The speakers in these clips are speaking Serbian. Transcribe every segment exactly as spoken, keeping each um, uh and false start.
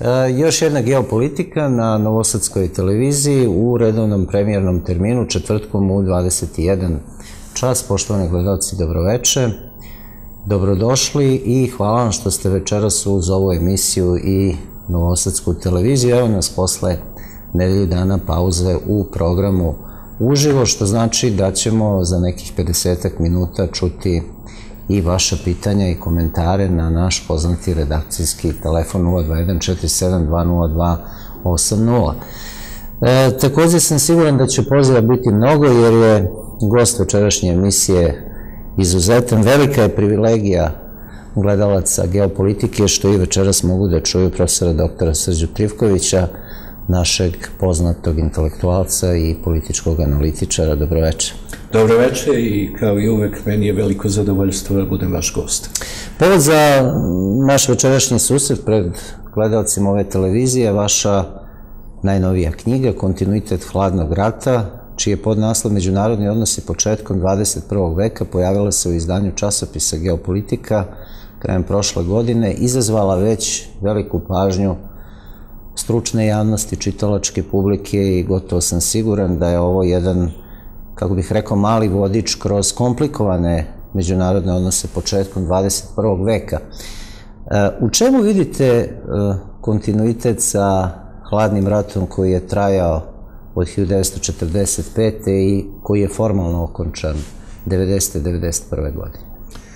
Još jedna geopolitika na Novosadskoj televiziji u redovnom premijernom terminu četvrtkom u dvadeset jedan čas. Poštovani gledalci, dobroveče, dobrodošli i hvala vam što ste večeras uz ovu emisiju i Novosadsku televiziju. Evo nas posle nedelju dana pauze u programu uživo, što znači da ćemo za nekih pedesetak minuta čuti i vaša pitanja i komentare na naš poznati redakcijski telefon nula dva jedan četiri sedam dva nula dva osam nula. Također sam siguran da će poziva biti mnogo, jer je gost večerašnje emisije izuzetan. Velika je privilegija gledalaca geopolitike što i večeras mogu da čuju profesora doktora Srđu Trivkovića, našeg poznatog intelektualca i političkog analitičara. Dobroveče. Dobroveče i kao i uvek meni je veliko zadovoljstvo da budem vaš gost. Povod za naš večerašnji susret pred gledalcima ove televizije je vaša najnovija knjiga Kontinuitet hladnog rata, čiji je podnaslov Međunarodni odnosi početkom dvadeset prvog veka, pojavila se u izdanju časopisa Geopolitika krajem prošle godine, izazvala već veliku pažnju stručne javnosti, čitalačke publike i gotovo sam siguran da je ovo jedan, kako bih rekao, mali vodič kroz komplikovane međunarodne odnose početkom dvadeset prvog veka. U čemu vidite kontinuitet sa hladnim ratom koji je trajao od hiljadu devetsto četrdeset pete. i koji je formalno okončan devedesete. do devedeset prve. godine?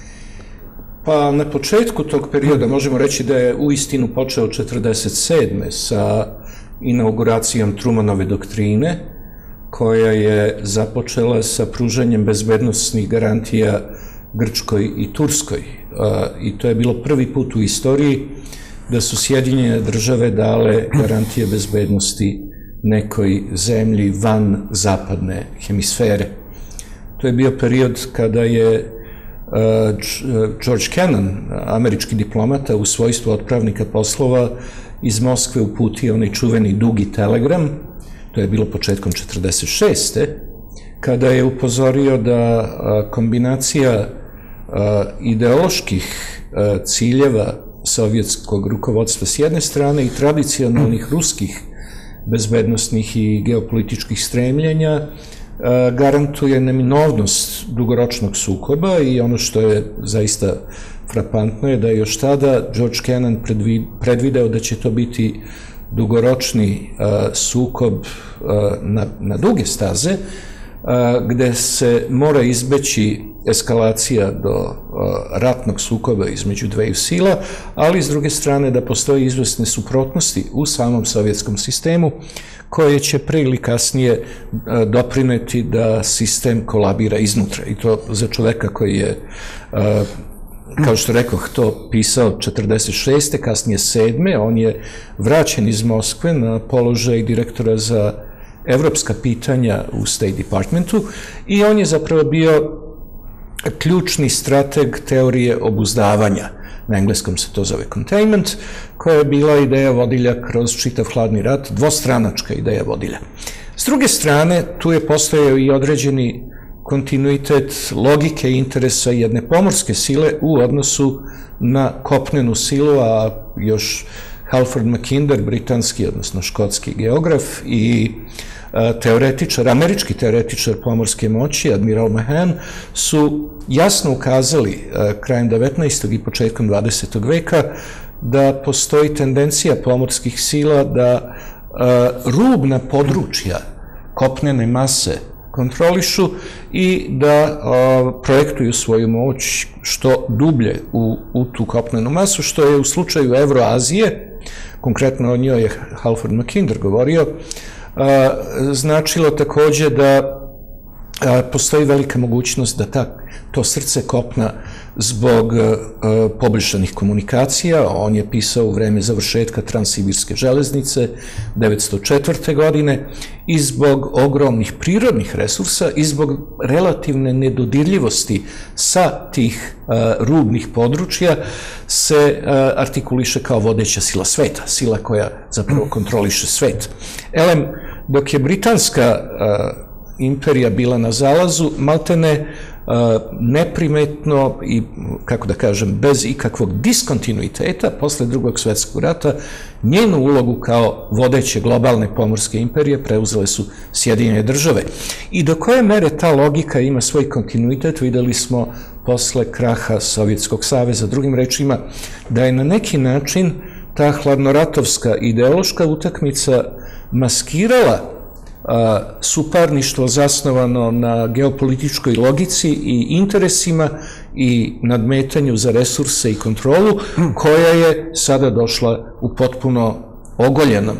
Pa na početku tog perioda možemo reći da je uistinu počeo četrdeset sedme. sa inauguracijom Trumanove doktrine, koja je započela sa pružanjem bezbednosnih garantija Grčkoj i Turskoj. I to je bilo prvi put u istoriji da su Sjedinjene države dale garantije bezbednosti nekoj zemlji van zapadne hemisfere. To je bio period kada je George Kennan, američki diplomata, u svojstvu otpravnika poslova iz Moskve uputio onaj čuveni dugi telegram. To je bilo početkom četrdeset šeste. kada je upozorio da kombinacija ideoloških ciljeva sovjetskog rukovodstva s jedne strane i tradicionalnih ruskih bezbednosnih i geopolitičkih stremljenja garantuje neminovnost dugoročnog sukoba. I ono što je zaista frapantno je da je još tada George Kennan predvideo da će to biti dugoročni sukob na duge staze, gde se mora izbeći eskalacija do ratnog sukoba između dveju sila, ali s druge strane da postoji izvesne suprotnosti u samom sovjetskom sistemu, koje će pre ili kasnije doprineti da sistem kolabira iznutra. I to za čoveka koji je, kao što rekoh, to pisao četrdeset šeste. kasnije sedme. On je vraćen iz Moskve na položaj direktora za evropska pitanja u State Departmentu i on je zapravo bio ključni strateg teorije obuzdavanja. Na engleskom se to zove containment, koja je bila ideja vodilja kroz čitav hladni rat, dvostranačka ideja vodilja. S druge strane, tu je postojao i određeni kontinuitet logike i interesa jedne pomorske sile u odnosu na kopnenu silu, a još Halford Mackinder, britanski, odnosno škotski geograf i teoretičar, američki teoretičar pomorske moći, admiral Mahan, su jasno ukazali krajem devetnaestog i početkom dvadesetog veka da postoji tendencija pomorskih sila da rubna područja kopnene mase kontrolišu i da projektuju svoju moć što dublje u tu kopnenu masu, što je u slučaju Evroazije, konkretno o njoj je Halford Mackinder govorio, značilo takođe da postoji velika mogućnost da to srce kopna zbog poboljšanih komunikacija. On je pisao u vreme završetka Transsibirske železnice devetsto četvrte. godine i zbog ogromnih prirodnih resursa i zbog relativne nedodirljivosti sa tih rubnih područja se artikuliše kao vodeća sila sveta, sila koja zapravo kontroliše svet. Elem, dok je britanska imperija bila na zalazu, maltene neprimetno i, kako da kažem, bez ikakvog diskontinuiteta posle Drugog svjetskog rata njenu ulogu kao vodeće globalne pomorske imperije preuzele su Sjedinjene države. I do koje mere ta logika ima svoj kontinuitet videli smo posle kraha Sovjetskog saveza. Drugim rečima, da je na neki način ta hladnoratovska ideološka utakmica maskirala suparništvo zasnovano na geopolitičkoj logici i interesima i nadmetanju za resurse i kontrolu, koja je sada došla u potpuno ogoljenom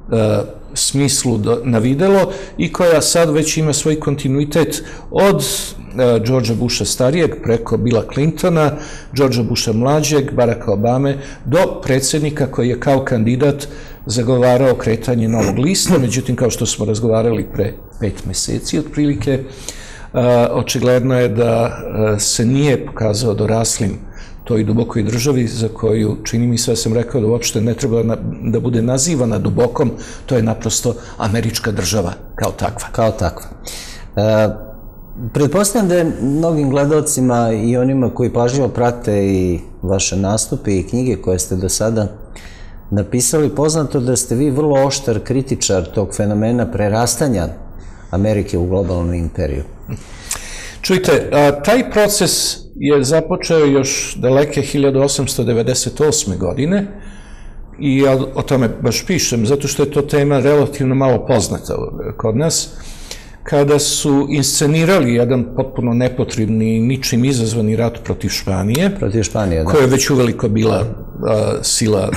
smislu na videlo i koja sad već ima svoj kontinuitet od Georgea Busha starijeg preko Billa Clintona, Georgea Busha mlađeg, Baracka Obame, do predsjednika koji je kao kandidat zagovarao kretanje novog lista, međutim, kao što smo razgovarali pre pet meseci otprilike, očigledno je da se nije pokazao doraslim toj dubokoj državi za koju, čini mi se, ja sam rekao da uopšte ne treba da bude nazivana dubokom, to je naprosto američka država kao takva. Kao takva. Pretpostavljam da je mnogim gledalcima i onima koji pažljivo prate i vaše nastupe i knjige koje ste do sada napisali poznato da ste vi vrlo oštar kritičar tog fenomena prerastanja Amerike u globalnu imperiju. Čujte, taj proces je započeo još daleke hiljadu osamsto devedeset osme. godine i ja o tome baš pišem, zato što je to tema relativno malo poznata kod nas, kada su inscenirali jedan potpuno nepotrebni, ničim izazvani rat protiv Španije, protiv Španije, da, koja je već uveliko bila sila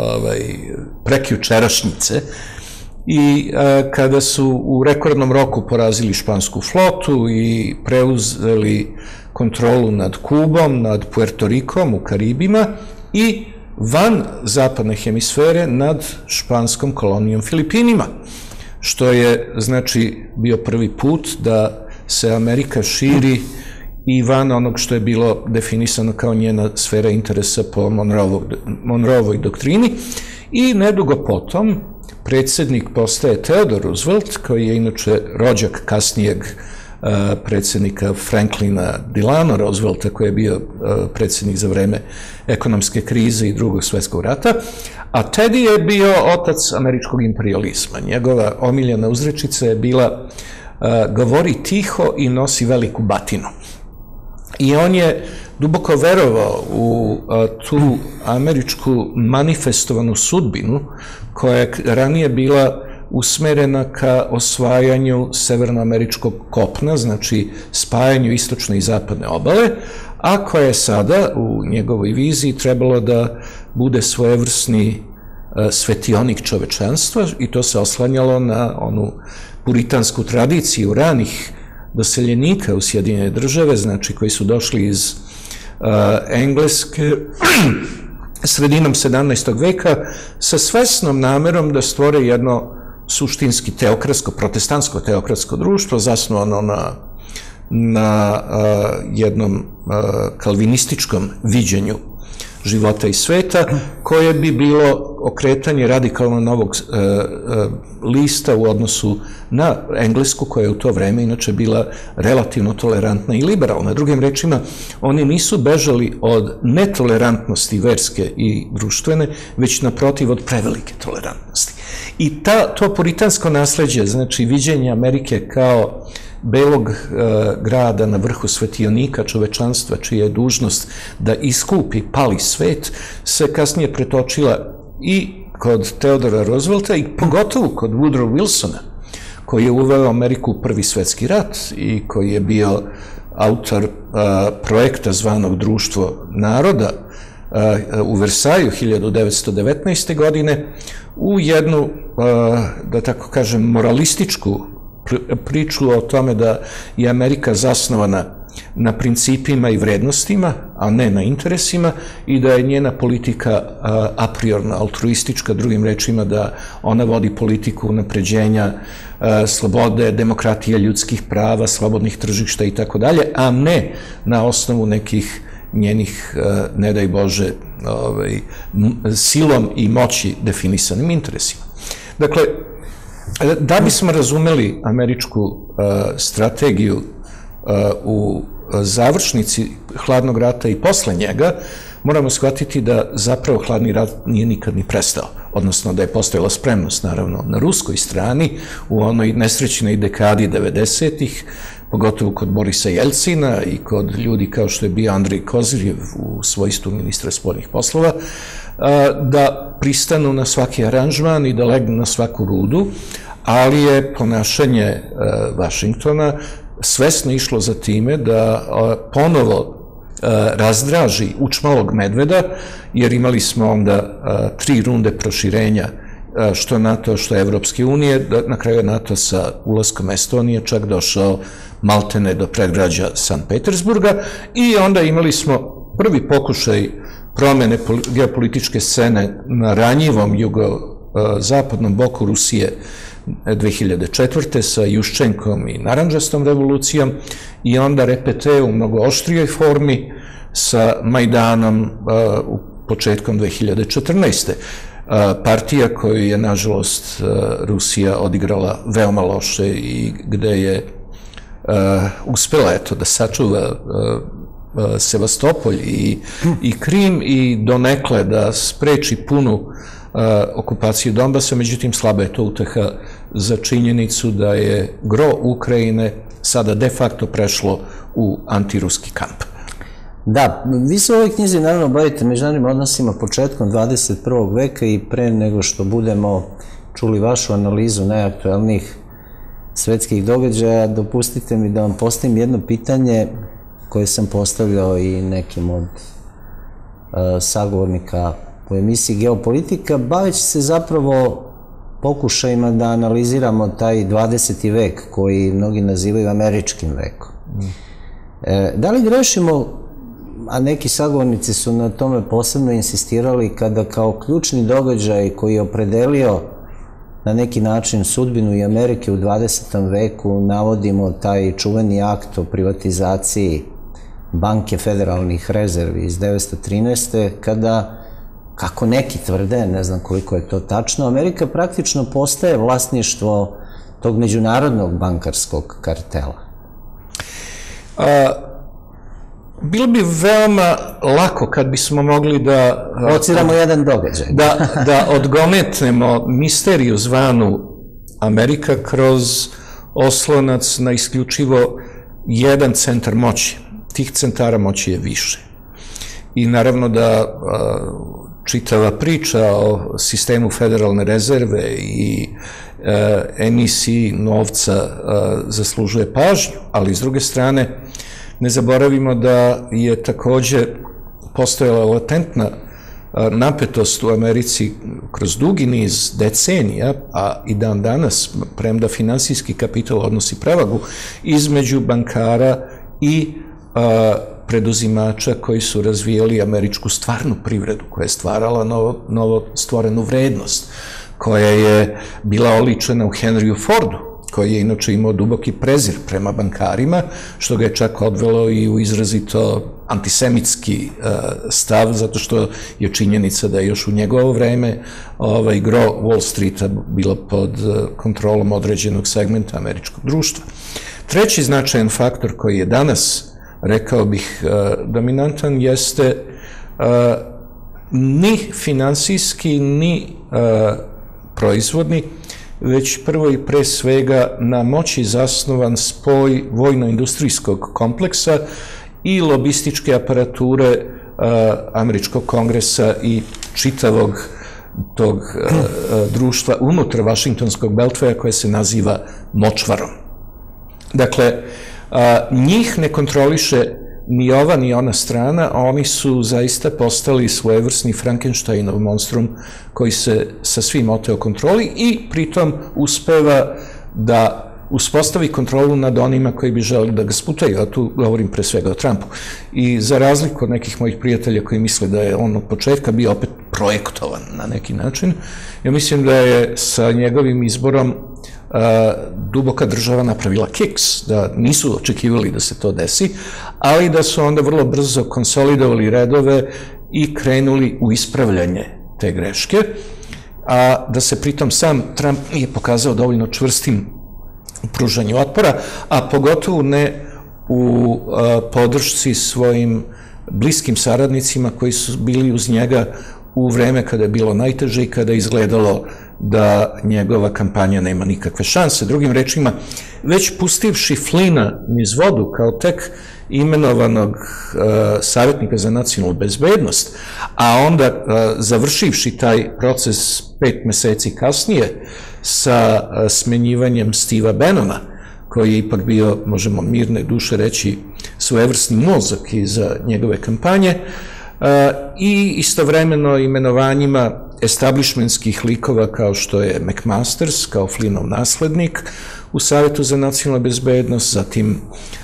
prekjučerašnjice, i kada su u rekordnom roku porazili špansku flotu i preuzeli kontrolu nad Kubom, nad Puerto Rikom u Karibima i van zapadne hemisfere nad španskom kolonijom Filipinima, što je, znači, bio prvi put da se Amerika širi i van onog što je bilo definisano kao njena sfera interesa po Monroevoj doktrini. I nedugo potom predsjednik postaje Theodore Roosevelt, koji je inače rođak kasnijeg predsjednika Franklina Delano Roosevelta, koji je bio predsjednik za vreme ekonomske krize i Drugog svjetskog rata, a Teddy je bio otac američkog imperializma. Njegova omiljena uzrečica je bila govori tiho i nosi veliku batinu. I on je duboko verovao u tu američku manifestovanu sudbinu koja je ranije bila usmerena ka osvajanju severnoameričkog kopna, znači spajanju istočne i zapadne obale, a koja je sada u njegovoj viziji trebalo da bude svojevrsni svetionik čovečanstva, i to se oslanjalo na onu puritansku tradiciju ranih doseljenika u Sjedinjene države, znači koji su došli iz Engleske sredinom sedamnaestog veka sa svesnom namerom da stvore jedno suštinski teokratsko, protestantsko teokratsko društvo zasnovano na, na jednom kalvinističkom viđenju života i sveta, koje bi bilo okretanje radikalno novog lista u odnosu na Englesku, koja je u to vreme inače bila relativno tolerantna i liberalna. Drugim rečima, oni nisu bežali od netolerantnosti verske i društvene, već naprotiv od prevelike tolerantnosti. I to puritansko nasleđe, znači viđenje Amerike kao belog grada na vrhu svetionika čovečanstva, čija je dužnost da iskupi pali svet, se kasnije pretočila i kod Theodora Roosevelta i pogotovo kod Woodrow Wilsona, koji je uveo Ameriku u Prvi svetski rat i koji je bio autor projekta zvanog Društvo naroda u Versaju hiljadu devetsto devetnaeste. godine, u jednu, da tako kažem, moralističku priču o tome da je Amerika zasnovana na principima i vrednostima, a ne na interesima, i da je njena politika a priorna, altruistička, drugim rečima da ona vodi politiku unapređenja slobode, demokratije, ljudskih prava, slobodnih tržišta i tako dalje, a ne na osnovu nekih njenih, ne daj Bože, silom i moći definisanim interesima. Dakle, da bismo razumeli američku strategiju u završnici hladnog rata i posle njega, moramo shvatiti da zapravo hladni rat nije nikad ni prestao, odnosno da je postojala spremnost, naravno, na ruskoj strani u onoj nesrećnoj dekadi devedesetih, pogotovo kod Borisa Jelcina i kod ljudi kao što je bio Andrej Kozirjev u svojstvu ministra spoljnih poslova, da pristanu na svaki aranžman i da legnu na svaku rudu, ali je ponašanje Vašingtona svesno išlo za time da ponovo razdraži učmalog medveda, jer imali smo onda tri runde proširenja, što NATO, što Evropske unije, na kraju je NATO sa ulaskom Estonije čak došao maltene do predgrađa Sankt Petersburga i onda imali smo prvi pokušaj promene geopolitičke scene na ranjivom jugozapadnom boku Rusije dve hiljade četvrte sa Juščenkom i Narandžastom revolucijom i onda repete u mnogo oštrijoj formi sa Majdanom u početkom dve hiljade četrnaeste. Partija koju je, nažalost, Rusija odigrala veoma loše i gde je uspela, eto, da sačuva Sevastopolj i Krim i donekle da spreči punu okupaciju Donbasa, međutim slaba je to uteha za činjenicu da je gro Ukrajine sada de facto prešlo u antiruski kamp. Da, vi se u ovoj knjizi naravno bavite međunarodnim odnosima početkom dvadeset prvog veka i pre nego što budemo čuli vašu analizu najaktuelnijih svetskih događaja, dopustite mi da vam postavim jedno pitanje koje sam postavljao i nekim od sagovornika u emisiji Geopolitika, baveći se zapravo pokušajima da analiziramo taj dvadeseti vek koji mnogi nazivaju američkim vekom. Da li grešimo, a neki sagovornici su na tome posebno insistirali, kada kao ključni događaj koji je opredelio na neki način sudbinu i Amerike u dvadesetom veku navodimo taj čuveni akt o privatizaciji Banke federalnih rezervi iz devetsto trinaeste. kada, kako neki tvrde, ne znam koliko je to tačno, Amerika praktično postaje vlasništvo tog međunarodnog bankarskog kartela. Bilo bi veoma lako kad bismo mogli da... Ociramo jedan događaj. Da odgonetnemo misteriju zvanu Amerika kroz oslonac na isključivo jedan centar moći. Tih centara moći je više. I naravno da čitava priča o sistemu federalne rezerve i emisiji novca zaslužuje pažnju, ali s druge strane ne zaboravimo da je takođe postojala latentna napetost u Americi kroz dugi niz decenija, a i dan danas, premda finansijski kapital odnosi prevagu, između bankara i preduzimača koji su razvijali američku stvarnu privredu, koja je stvarala novo stvorenu vrednost, koja je bila oličena u Henryu Fordu, koji je inače imao duboki prezir prema bankarima, što ga je čak odvelo i u izrazito antisemitski stav, zato što je činjenica da je još u njegovo vreme gro Wall Streeta bilo pod kontrolom određenog segmenta američkog društva. Treći značajan faktor koji je danas, rekao bih, dominantan, jeste ni finansijski, ni proizvodni, već prvo i pre svega na moći zasnovan spoj vojno-industrijskog kompleksa i lobističke aparature Američkog kongresa i čitavog tog društva unutar Vašingtonskog beltveja koje se naziva močvarom. Dakle, njih ne kontroliše ni ova ni ona strana, a oni su zaista postali svojevrsni Frankensteinov monstrum koji se sa svim oteo kontroli i pritom uspeva da uspostavi kontrolu nad onima koji bi želeli da ga sputaju, a tu govorim pre svega o Trumpu. I za razliku od nekih mojih prijatelja koji misle da je on od početka bio opet projektovan na neki način, ja mislim da je sa njegovim izborom duboka država napravila kiks, da nisu očekivali da se to desi, ali da su onda vrlo brzo konsolidovali redove i krenuli u ispravljanje te greške, a da se pritom sam Trump nije pokazao dovoljno čvrstim u pružanju otpora, a pogotovo ne u podršci svojim bliskim saradnicima koji su bili uz njega u vreme kada je bilo najteže i kada je izgledalo da njegova kampanja nema nikakve šanse. Drugim rečima, već pustivši Flina niz vodu kao tek imenovanog uh, savjetnika za nacionalnu bezbednost, a onda uh, završivši taj proces pet meseci kasnije sa uh, smenjivanjem Steva Bannona, koji je ipak bio, možemo mirne duše reći, svojevrsni mozak iza njegove kampanje, uh, i istovremeno imenovanjima establishmentskih likova kao što je McMasters, kao Flynnov naslednik u Savjetu za nacionalnu bezbednost, zatim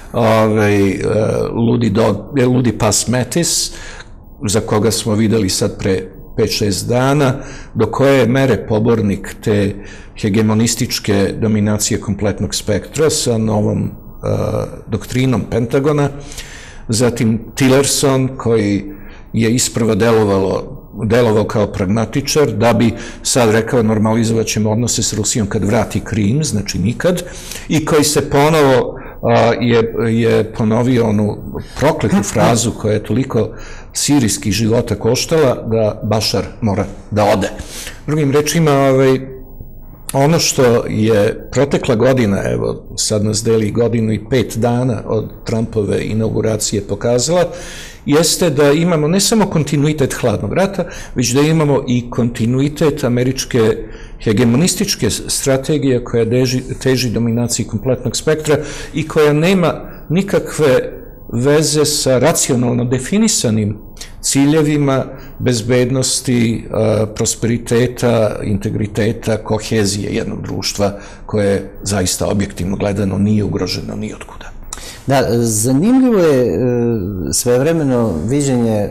ovaj, ludi, dog, ludi pas Mattis, za koga smo videli sad pre pet šest dana, do koje je mere pobornik te hegemonističke dominacije kompletnog spektra sa novom uh, doktrinom Pentagona, zatim Tillerson, koji je isprva delovalo delovao kao pragmatičar, da bi sad rekao normalizovat ćemo odnose s Rusijom kad vrati Krim, znači nikad, i koji se ponovo a, je, je ponovio onu prokletu frazu koja je toliko sirijskih života koštala, da Bašar mora da ode. Drugim rečima, ovaj, ono što je protekla godina, evo sad nas deli godinu i pet dana od Trumpove inauguracije pokazala, jeste da imamo ne samo kontinuitet hladnog rata, već da imamo i kontinuitet američke hegemonističke strategije koja teži, teži dominaciji kompletnog spektra i koja nema nikakve veze sa racionalno definisanim ciljevima bezbednosti, prosperiteta, integriteta, kohezije jednog društva koje zaista objektivno gledano nije ugroženo ni otkuda. Da, zanimljivo je svevremeno viđenje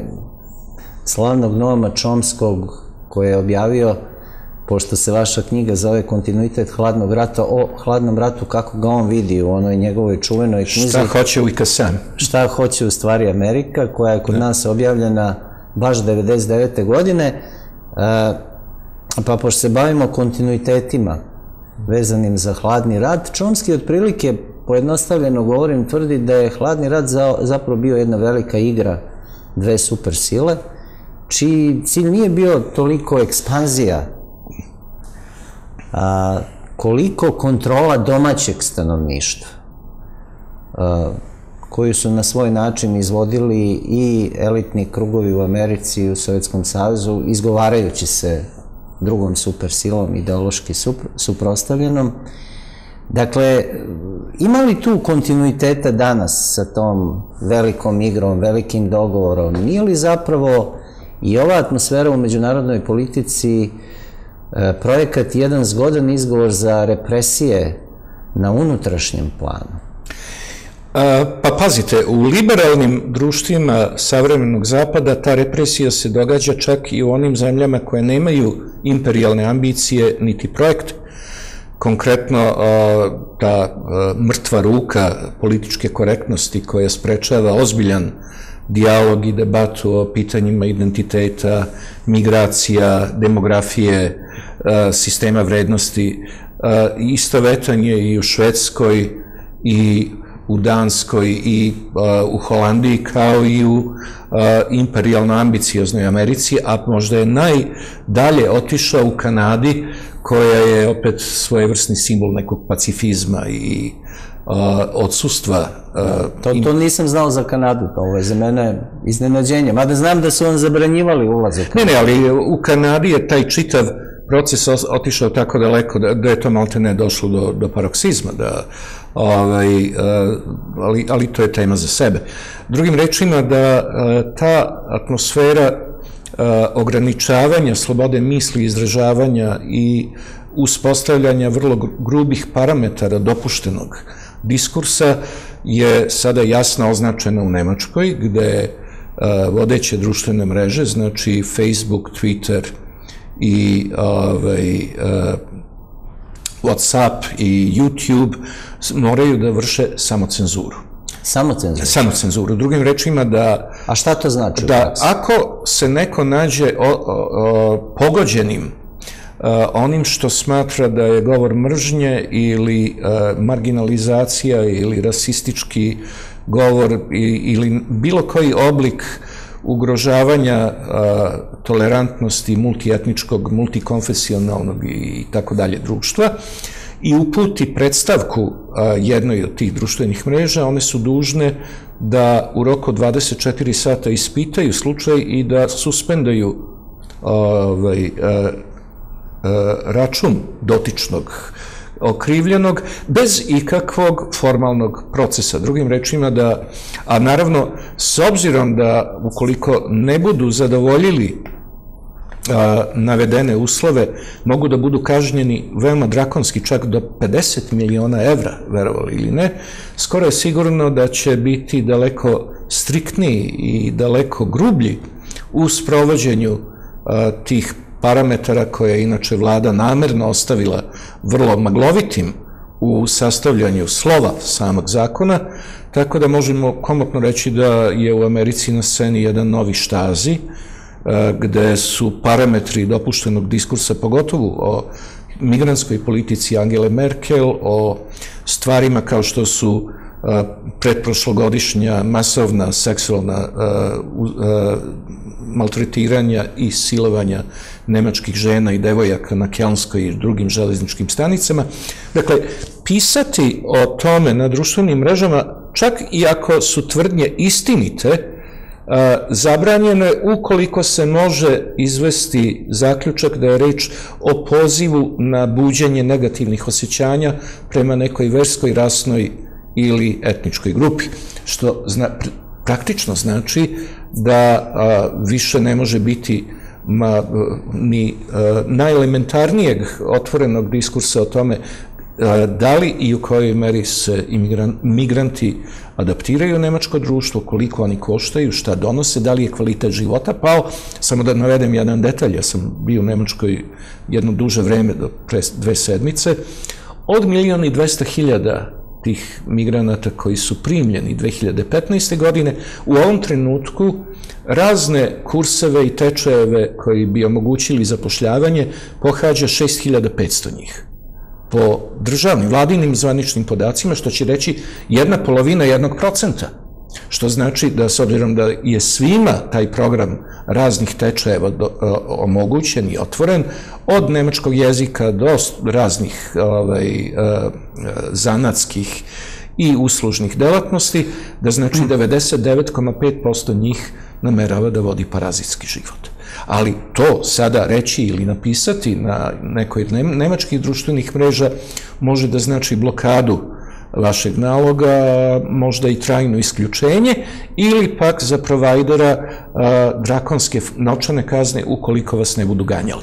slavnog Noama Chomskog koje je objavio, pošto se vaša knjiga zove Kontinuitet hladnog rata, o hladnom ratu kako ga on vidi u onoj njegovoj čuvenoj knjizi. Šta hoće u Ikasam? Šta hoće u stvari Amerika, koja je kod da. nas objavljena baš devedeset devete. godine, pa pošto se bavimo kontinuitetima vezanim za hladni rat, Chomsky otprilike, pojednostavljeno govorim, tvrdi da je hladni rat zapravo bio jedna velika igra dve super sile, čiji cilj nije bio toliko ekspanzija, a, koliko kontrola domaćeg stanovništva, a, koju su na svoj način izvodili i elitni krugovi u Americi i u Sovjetskom savezu, izgovarajući se drugom supersilom, ideološki suprotstavljenom. Dakle, ima li tu kontinuiteta danas sa tom velikom igrom, velikim dogovorom? Nije li zapravo i ova atmosfera u međunarodnoj politici projekat jedan zgodan izgovor za represije na unutrašnjem planu? Pa pazite, u liberalnim društvima savremenog zapada ta represija se događa čak i u onim zemljama koje nemaju imperijalne ambicije niti projekte. Konkretno, ta mrtva ruka političke korektnosti koja sprečava ozbiljan dijalog i debatu o pitanjima identiteta, migracija, demografije, sistema vrednosti, istovetan je i u Švedskoj i u Danskoj i u Holandiji, kao i u imperijalno ambicioznoj Americi, a možda je najdalje otišao u Kanadi, koja je opet svojevrsni simbol nekog pacifizma i odsustva. To nisam znao za Kanadu, ovo je za mene iznenađenje, mada znam da su on zabranjivali ulazak. Ne, ne, ali u Kanadi je taj čitav proces otišao tako daleko da je to malte ne došlo do paroksizma, ali to je tema za sebe. Drugim rečima, da ta atmosfera ograničavanja slobode misli, izražavanja i uspostavljanja vrlo grubih parametara dopuštenog diskursa je sada jasno označena u Nemačkoj, gde vodeće društvene mreže, znači Facebook, Twitter i WhatsApp i YouTube, moraju da vrše samocenzuru. Samocenzuru? Samocenzuru. Drugim rečima da... A šta to znači? Da ako se neko nađe pogođenim onim što smatra da je govor mržnje ili marginalizacija ili rasistički govor ili bilo koji oblik ugrožavanja tolerantnosti multietničkog, multikonfesionalnog i tako dalje društva i uputi predstavku jednoj od tih društvenih mreža, one su dužne da u roku dvadeset četiri sata ispitaju slučaj i da suspendaju ovaj, račun dotičnog okrivljenog bez ikakvog formalnog procesa. Drugim rečima da, a naravno s obzirom da ukoliko ne budu zadovoljili a, navedene uslove, mogu da budu kažnjeni veoma drakonski, čak do pedeset miliona evra, verovali ili ne, skoro je sigurno da će biti daleko striktniji i daleko grublji u sprovođenju a, tih parametara koje je inače vlada namerno ostavila vrlo maglovitim u sastavljanju slova samog zakona, tako da možemo komotno reći da je u Americi na sceni jedan novi Štazi, gde su parametri dopuštenog diskursa, pogotovo o migrantskoj politici Angele Merkel, o stvarima kao što su pretprošlogodišnja masovna seksualna maltretiranja i silovanja nemačkih žena i devojaka na Kelnskoj i drugim železničkim stanicama. Dakle, pisati o tome na društvenim mrežama, čak i ako su tvrdnje istinite, zabranjeno je ukoliko se može izvesti zaključak da je reč o pozivu na buđenje negativnih osjećanja prema nekoj verskoj, rasnoj ili etničkoj grupi, što zna, praktično znači da a, više ne može biti ma, ni a, najelementarnijeg otvorenog diskursa o tome a, da li i u kojoj meri se imigran, migranti adaptiraju u nemačko društvo, koliko oni koštaju, šta donose, da li je kvalitet života pao. Samo da navedem jedan detalj, ja sam bio u Nemačkoj jedno duže vreme, do pre dve sedmice, od milion i dvesta hiljada tih migranata koji su primljeni dve hiljade petnaeste. godine, u ovom trenutku razne kurseve i tečajeve koji bi omogućili zapošljavanje pohađa šest hiljada petsto njih. Po državnim, vladinim zvaničnim podacima, što će reći jedna polovina jednog procenta. Što znači da, s obzirom da je svima taj program raznih tečajeva omogućen i otvoren, od nemačkog jezika do raznih ovaj, zanatskih i uslužnih delatnosti, da znači devedeset devet zarez pet posto njih namerava da vodi parazitski život. Ali to sada reći ili napisati na nekoj nemačkih društvenih mreža može da znači blokadu vašeg naloga, možda i trajno isključenje, ili pak za provajdera drakonske novčane kazne ukoliko vas ne budu ganjali.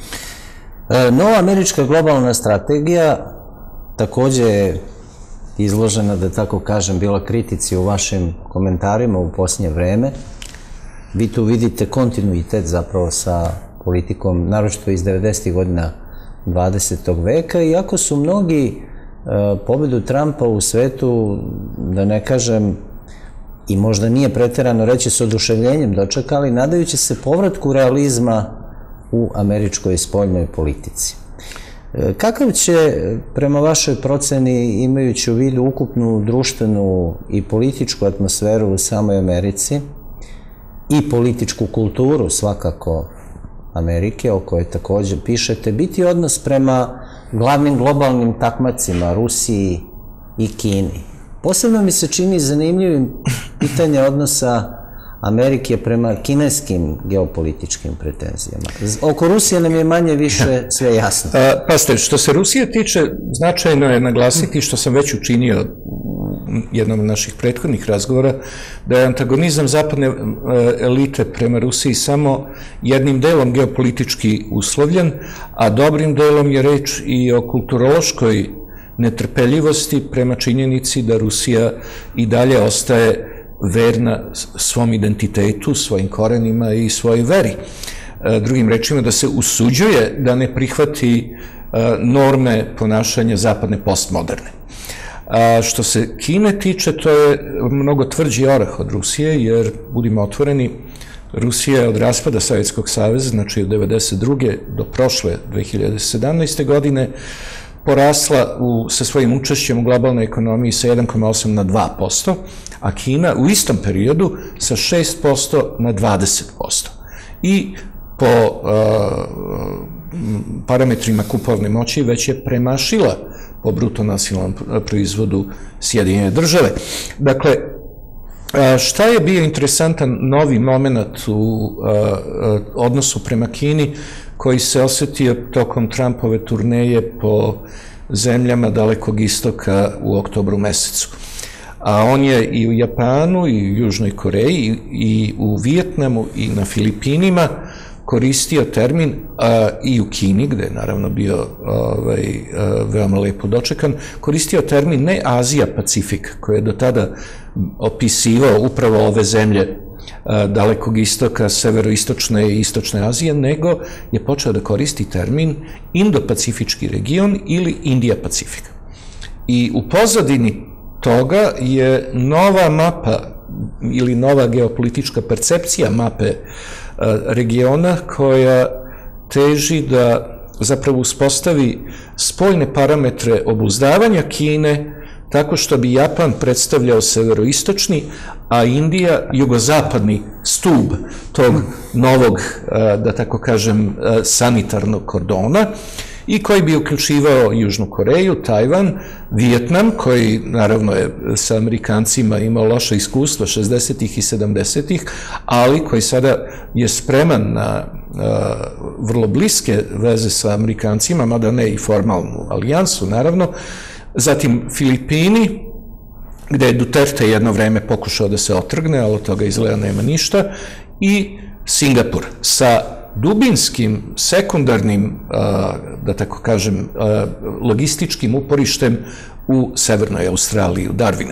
Nova američka globalna strategija takođe je izložena, da tako kažem, bila kritici u vašim komentarima u posljednje vreme. Vi tu vidite kontinuitet zapravo sa politikom, naročito iz devedesetih godina dvadesetog veka, iako su mnogi pobedu Trumpa u svetu, da ne kažem, i možda nije preterano reći s oduševljenjem dočekali, nadajući se povratku realizma u američkoj spoljnoj politici. Kakav će, prema vašoj proceni, imajući u vidu ukupnu društvenu i političku atmosferu u samoj Americi i političku kulturu svakako Amerike, o kojoj također pišete, biti odnos prema glavnim globalnim takmacima, Rusiji i Kini? Posebno mi se čini zanimljivim pitanje odnosa Amerike prema kineskim geopolitičkim pretenzijama. Oko Rusije nam je manje više sve jasno. Pazite, što se Rusije tiče, značajno je naglasiti, što sam već učinio u jednom od naših prethodnih razgovora, da je antagonizam zapadne elite prema Rusiji samo jednim delom geopolitički uslovljen, a dobrim delom je reč i o kulturološkoj netrpeljivosti prema činjenici da Rusija i dalje ostaje verna svom identitetu, svojim korenima i svojoj veri. Drugim rečima, da se usuđuje da ne prihvati norme ponašanja zapadne postmoderne. A što se Kine tiče, to je mnogo tvrđi orah od Rusije, jer, budimo otvoreni, Rusija je od raspada Sovjetskog saveza, znači od devedeset druge do prošle dve hiljade sedamnaeste. godine, porasla u, sa svojim učešćem u globalnoj ekonomiji sa jedan zarez osam na dva posto, a Kina u istom periodu sa šest posto na dvadeset posto. I po uh, parametrima kupovne moći već je premašila po bruto nacionalnom proizvodu Sjedinjene države. Dakle, šta je bio interesantan novi moment u odnosu prema Kini koji se osjetio tokom Trumpove turneje po zemljama Dalekog istoka u oktobru mesecu? A on je i u Japanu, i u Južnoj Koreji, i u Vijetnamu, i na Filipinima koristio termin, a, i u Kini, gde je naravno bio ovaj, veoma lepo dočekan, koristio termin ne Azija-Pacifik, koji je do tada opisivao upravo ove zemlje a, Dalekog istoka, severoistočne i istočne Azije, nego je počeo da koristi termin Indo-Pacifički region ili Indija-Pacifik. I u pozadini toga je nova mapa ili nova geopolitička percepcija mape regiona koja teži da zapravo uspostavi spoljne parametre obuzdavanja Kine tako što bi Japan predstavljao severoistočni, a Indija jugozapadni stub tog novog, da tako kažem, sanitarnog kordona, i koji bi uključivao Južnu Koreju, Tajvan, Vijetnam, koji naravno je sa Amerikancima imao loše iskustvo šezdesetih i sedamdesetih, ali koji sada je spreman na vrlo bliske veze sa Amerikancima, mada ne i formalnu alijansu, naravno. Zatim Filipini, gde je Duterte jedno vreme pokušao da se otrgne, ali od toga izgleda nema ništa, i Singapur sa dubinskim, sekundarnim, da tako kažem, logističkim uporištem u Severnoj Australiji, u Darwinu.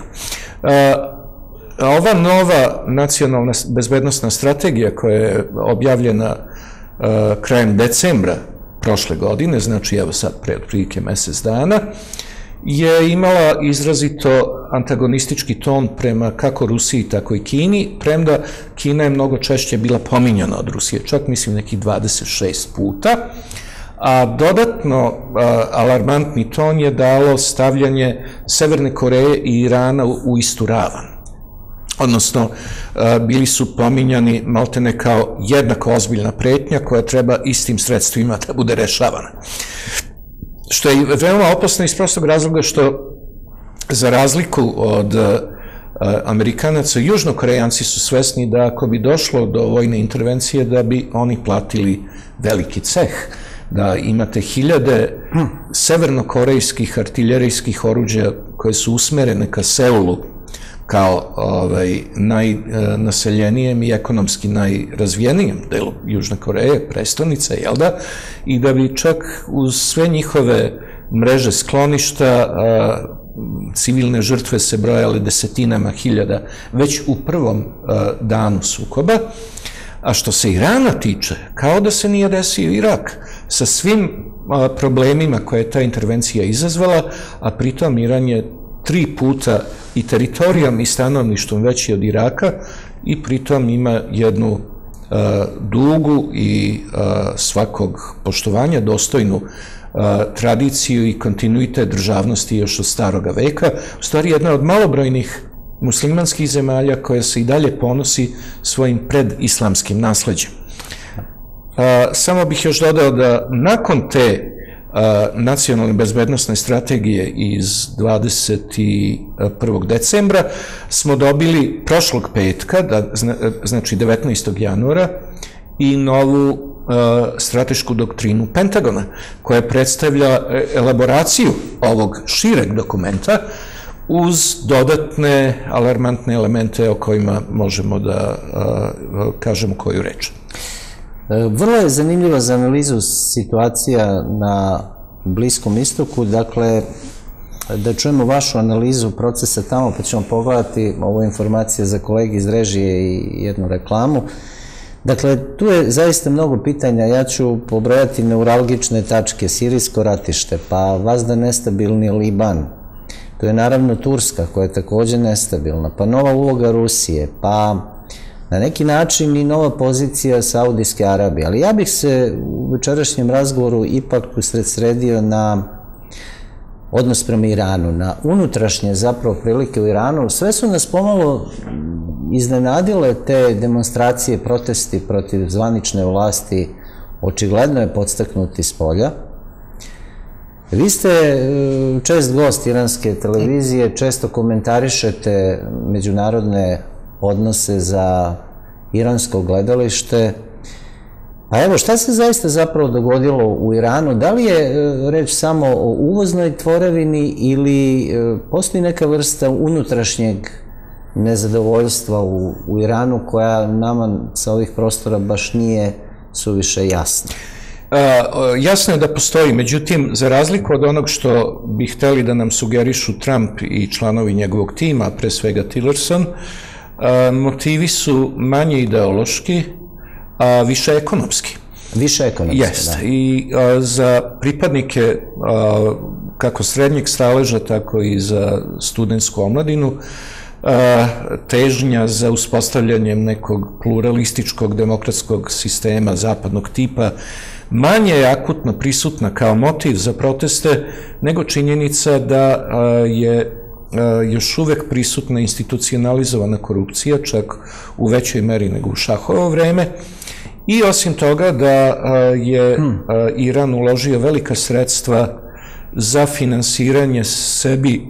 Ova nova nacionalna bezbednosna strategija koja je objavljena krajem decembra prošle godine, znači evo sad pre otprilike mesec dana, je imala izrazito antagonistički ton prema kako Rusiji, tako i Kini, premda Kina je mnogo češće bila pominjana od Rusije, čak mislim nekih dvadeset šest puta, a dodatno alarmantni ton je dalo stavljanje Severne Koreje i Irana u istu ravan. Odnosno, bili su pominjani maltene kao jednako ozbiljna pretnja koja treba istim sredstvima da bude rešavana. Što je veoma opasno iz prostog razloga što, za razliku od Amerikanaca, Južnokorejanci su svesni da ako bi došlo do vojne intervencije, da bi oni platili veliki ceh, da imate hiljade severnokorejskih artiljerijskih oruđa koje su usmerene ka Seulu, kao ovaj, najnaseljenijem i ekonomski najrazvijenijem delu Južne Koreje, prestonice, jel da? I da bi čak uz sve njihove mreže skloništa civilne žrtve se brojale desetinama hiljada već u prvom danu sukoba. A što se Irana tiče, kao da se nije desio Irak, sa svim problemima koje je ta intervencija izazvala, a pritom Iran je tri puta i teritorijom i stanovništvom veći od Iraka i pritom ima jednu dugu i svakog poštovanja dostojnu tradiciju i kontinuitet državnosti još od staroga veka. U stvari jedna od malobrojnih muslimanskih zemalja koja se i dalje ponosi svojim predislamskim nasleđem. Samo bih još dodao da nakon te nacionalne bezbednosne strategije iz dvadeset prvog decembra smo dobili prošlog petka, znači devetnaestog januara, i novu stratešku doktrinu Pentagona, koja predstavlja elaboraciju ovog šireg dokumenta uz dodatne alarmantne elemente o kojima možemo da kažemo koju reč. Vrlo je zanimljiva za analizu situacija na Bliskom istoku, dakle, da čujemo vašu analizu procesa tamo, pa ćemo pogledati ovo informacije za kolegi iz režije i jednu reklamu. Dakle, tu je zaista mnogo pitanja, ja ću pobrojati neuralgične tačke, sirijsko ratište, pa vazda nestabilni Liban, to je naravno Turska koja je takođe nestabilna, pa nova uloga Rusije, pa na neki način i nova pozicija Saudijske Arabije. Ali ja bih se u večerašnjem razgovoru ipak usredsredio na odnos prema Iranu, na unutrašnje zapravo prilike u Iranu, sve su nas pomalo iznenadile te demonstracije, protesti protiv zvanične vlasti, očigledno je podstaknuti s polja. Vi ste čest gost iranske televizije, često komentarišete međunarodne odnose za iransko gledalište. A evo, šta se zaista zapravo dogodilo u Iranu? Da li je reč samo o uvoznoj tvorevini ili postoji neka vrsta unutrašnjeg nezadovoljstva u, u Iranu koja nama sa ovih prostora baš nije suviše jasna? Jasno je da postoji, međutim, za razliku od onog što bi hteli da nam sugerišu Trump i članovi njegovog tima, pre svega Tillerson, motivi su manje ideološki, a više ekonomski. Više ekonomski, da. Jeste. I za pripadnike kako srednjeg staleža, tako i za studentsku omladinu, težnja za uspostavljanjem nekog pluralističkog demokratskog sistema zapadnog tipa manje je akutno prisutna kao motiv za proteste nego činjenica da je još uvek prisutna institucionalizovana korupcija, čak u većoj meri nego u Šahovo vreme. I osim toga da je Iran uložio velika sredstva za finansiranje sebi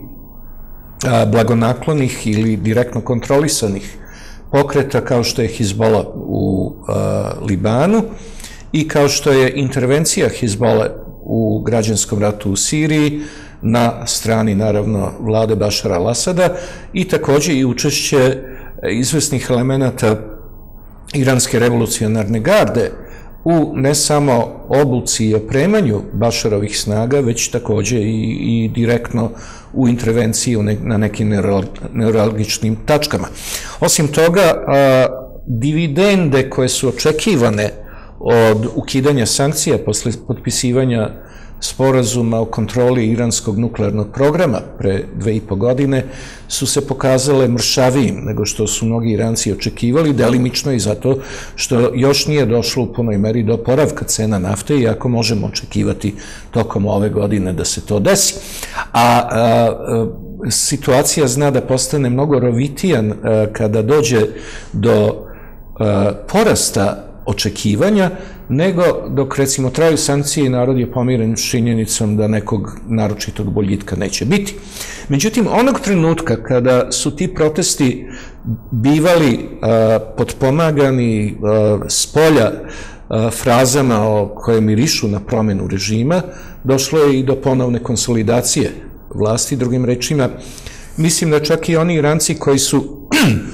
blagonaklonih ili direktno kontrolisanih pokreta kao što je Hizbola u Libanu i kao što je intervencija Hizbole u građanskom ratu u Siriji na strani, naravno, vlade Bašara al-Asada i takođe i učešće izvesnih elemenata iranske revolucionarne garde u ne samo obuci i opremanju Bašarovih snaga, već takođe i, i direktno u intervenciji ne, na nekim neuralgičnim tačkama. Osim toga, a, dividende koje su očekivane od ukidanja sankcija posle potpisivanja sporazuma o kontroli iranskog nuklearnog programa pre dve i po godine su se pokazale mršavijim nego što su mnogi Iranci očekivali, delimično i zato što još nije došlo u punoj meri do oporavka cena nafte, iako možemo očekivati tokom ove godine da se to desi. A, a, a situacija zna da postane mnogo rovitijan a, kada dođe do a, porasta očekivanja, nego dok, recimo, traju sankcije i narod je pomiren s činjenicom da nekog naročitog boljitka neće biti. Međutim, onog trenutka kada su ti protesti bivali a, potpomagani a, s polja a, frazama o koje mirišu na promenu režima, došlo je i do ponovne konsolidacije vlasti. Drugim rečima, mislim da čak i oni Iranci koji su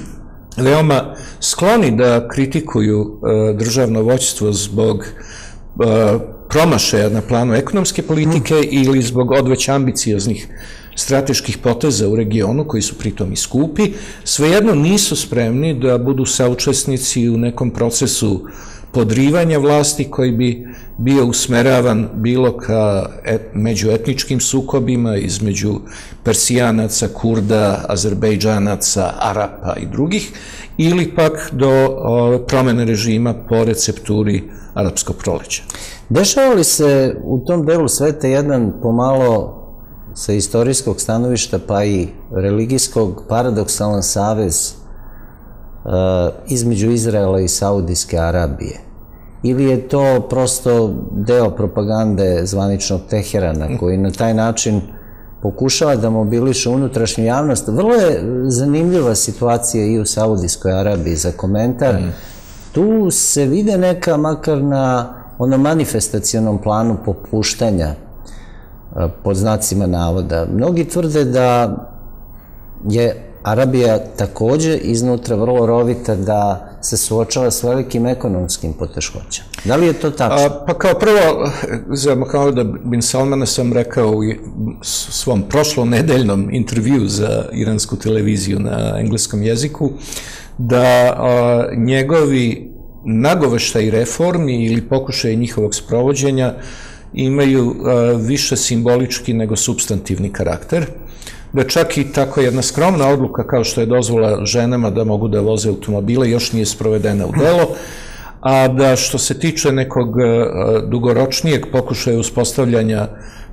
veoma skloni da kritikuju državno vođstvo zbog promašaja na planu ekonomske politike ili zbog odveć ambicioznih strateških poteza u regionu, koji su pritom i skupi, svejedno nisu spremni da budu saučesnici u nekom procesu podrivanja vlasti koji bi bio usmeravan bilo ka međuetničkim sukobima između Persijanaca, Kurda, Azerbejdžanaca, Arapa i drugih, ili pak do promene režima po recepturi arapskog proleća. Dešava li se u tom delu sveta jedan pomalo sa istorijskog stanovišta pa i religijskog paradoksalan savez između Izraela i Saudijske Arabije? Ili je to prosto deo propagande zvaničnog Teherana koji na taj način pokušava da mobiliše unutrašnju javnost? Vrlo je zanimljiva situacija i u Saudijskoj Arabiji za komentar. Tu se vide neka, makar na onom manifestacionom planu popuštanja, pod znacima navoda. Mnogi tvrde da je Arabija takođe iznutra vrlo rovita, da se suočava s velikim ekonomskim poteškoćama. Da li je to tačno? Pa kao prvo, za Mohameda bin Salmana sam rekao u svom prošlonedeljnom intervju za iransku televiziju na engleskom jeziku da njegovi nagoveštaji reformi ili pokušaje njihovog sprovođenja imaju više simbolički nego supstantivni karakter, da čak i tako jedna skromna odluka kao što je dozvola ženama da mogu da voze automobile još nije sprovedena u delo, a da što se tiče nekog dugoročnijeg pokušaja uspostavljanja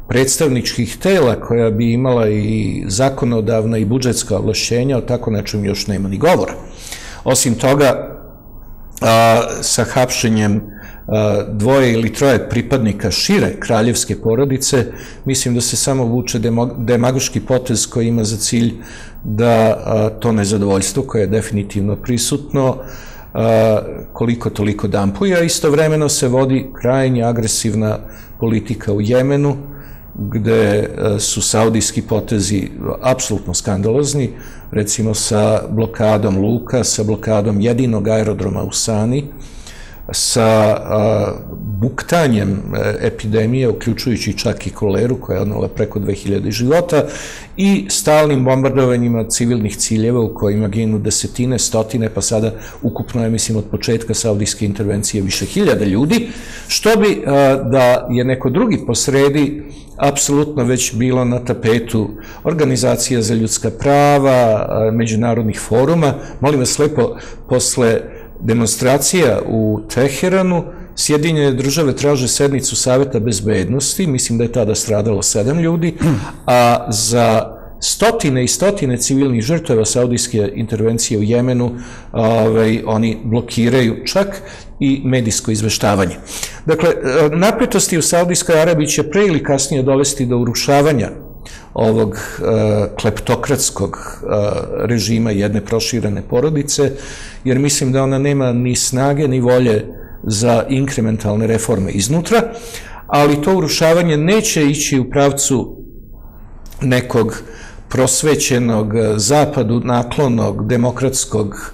predstavničkih tela koja bi imala i zakonodavna i budžetska ovlašćenja, o tako nečem još nema ni govora. Osim toga, sa hapšenjem dvoje ili troje pripadnika šire kraljevske porodice, mislim da se samo vuče demagoški potez koji ima za cilj da to nezadovoljstvo koje je definitivno prisutno koliko toliko dampuje, a istovremeno se vodi krajnje agresivna politika u Jemenu, gde su saudijski potezi apsolutno skandalozni, recimo sa blokadom luka, sa blokadom jedinog aerodroma u Sani, sa buktanjem epidemije, uključujući čak i koleru koja je odnela preko dve hiljade života i stalnim bombardovanjima civilnih ciljeva u kojima ginu desetine, stotine, pa sada ukupno je, mislim, od početka saudijske intervencije više hiljada ljudi, što bi da je neko drugi posredi apsolutno već bilo na tapetu organizacija za ljudska prava, međunarodnih foruma. Molim vas lepo, posle demonstracija u Teheranu, Sjedinjene države traže sednicu Saveta bezbednosti, mislim da je tada stradalo sedam ljudi, a za stotine i stotine civilnih žrtava saudijske intervencije u Jemenu oni blokiraju čak i medijsko izveštavanje. Dakle, napetosti u Saudijskoj Arabiji će pre ili kasnije dovesti do urušavanja ovog kleptokratskog režima jedne proširene porodice, jer mislim da ona nema ni snage ni volje za inkrementalne reforme iznutra, ali to urušavanje neće ići u pravcu nekog prosvećenog, zapadu naklonog, demokratskog,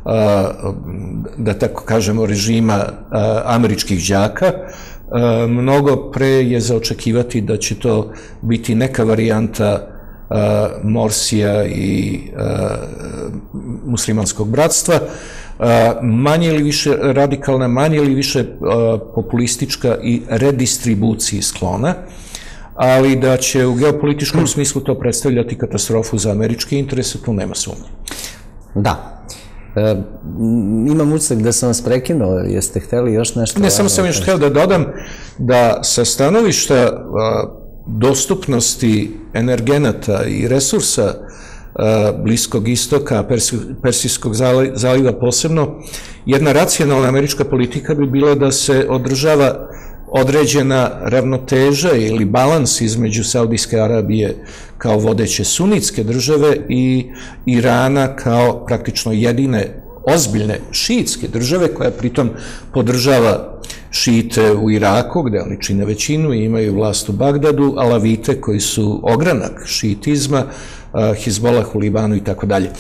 da tako kažemo, režima američkih đaka. Mnogo pre je za očekivati da će to biti neka varijanta Morsija i muslimanskog bratstva, manje ili više radikalna, manje ili više populistička i redistribuciji sklona, ali da će u geopolitičkom smislu to predstavljati katastrofu za američke interese, tu nema sumnje. Da. Imam utisak da sam vas prekinuo, jeste hteli još nešto? Ne, samo sam još htio da dodam da sa stanovišta dostupnosti energenata i resursa Bliskog istoka, Persijskog zaliva posebno, jedna racionalna američka politika bi bila da se održava određena ravnoteža ili balans između Saudijske Arabije kao vodeće sunitske države i Irana kao praktično jedine ozbiljne šiitske države, koja pritom podržava šijite u Iraku, gde oni čine većinu i imaju vlast u Bagdadu, alavite koji su ogranak šiitizma, Hizbolah u Libanu i tako dalje.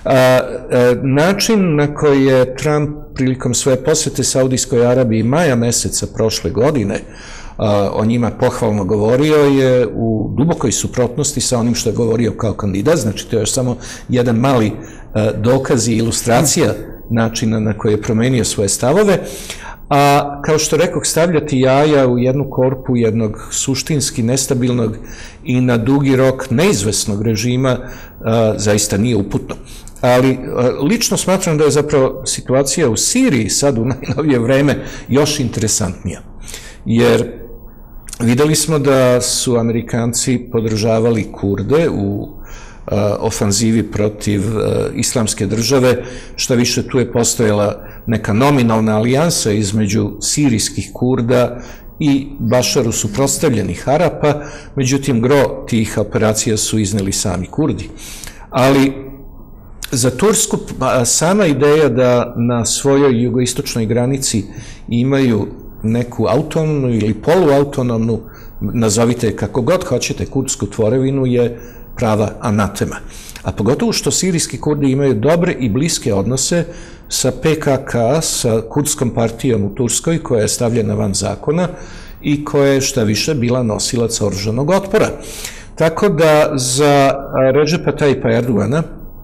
Način na koji je Trump prilikom svoje posete Saudijskoj Arabiji maja meseca prošle godine o njima pohvalno govorio je u dubokoj suprotnosti sa onim što je govorio kao kandidat, znači to je još samo jedan mali dokaz i ilustracija načina na koji je promenio svoje stavove, a kao što rekoh, stavljati jaja u jednu korpu jednog suštinski nestabilnog i na dugi rok neizvesnog režima zaista nije uputno. Ali lično smatram da je zapravo situacija u Siriji sad u najnovije vreme još interesantnija, jer videli smo da su Amerikanci podržavali Kurde u ofanzivi protiv islamske države, što više tu je postojala neka nominalna alijansa između sirijskih Kurda i Bašaru suprotstavljenih Arapa, međutim gro tih operacija su izneli sami Kurdi. Ali za Tursku sama ideja da na svojoj jugoistočnoj granici imaju neku autonomnu ili poluautonomnu, nazovite kako god hoćete, kurdsku tvorevinu je prava anatema. A pogotovo što sirijski Kurdi imaju dobre i bliske odnose sa P K K, sa kurdskom partijom u Turskoj, koja je stavljena van zakona i koja je šta više bila nosilac oružanog otpora. Tako da za Redžepa Tajipa Erdogana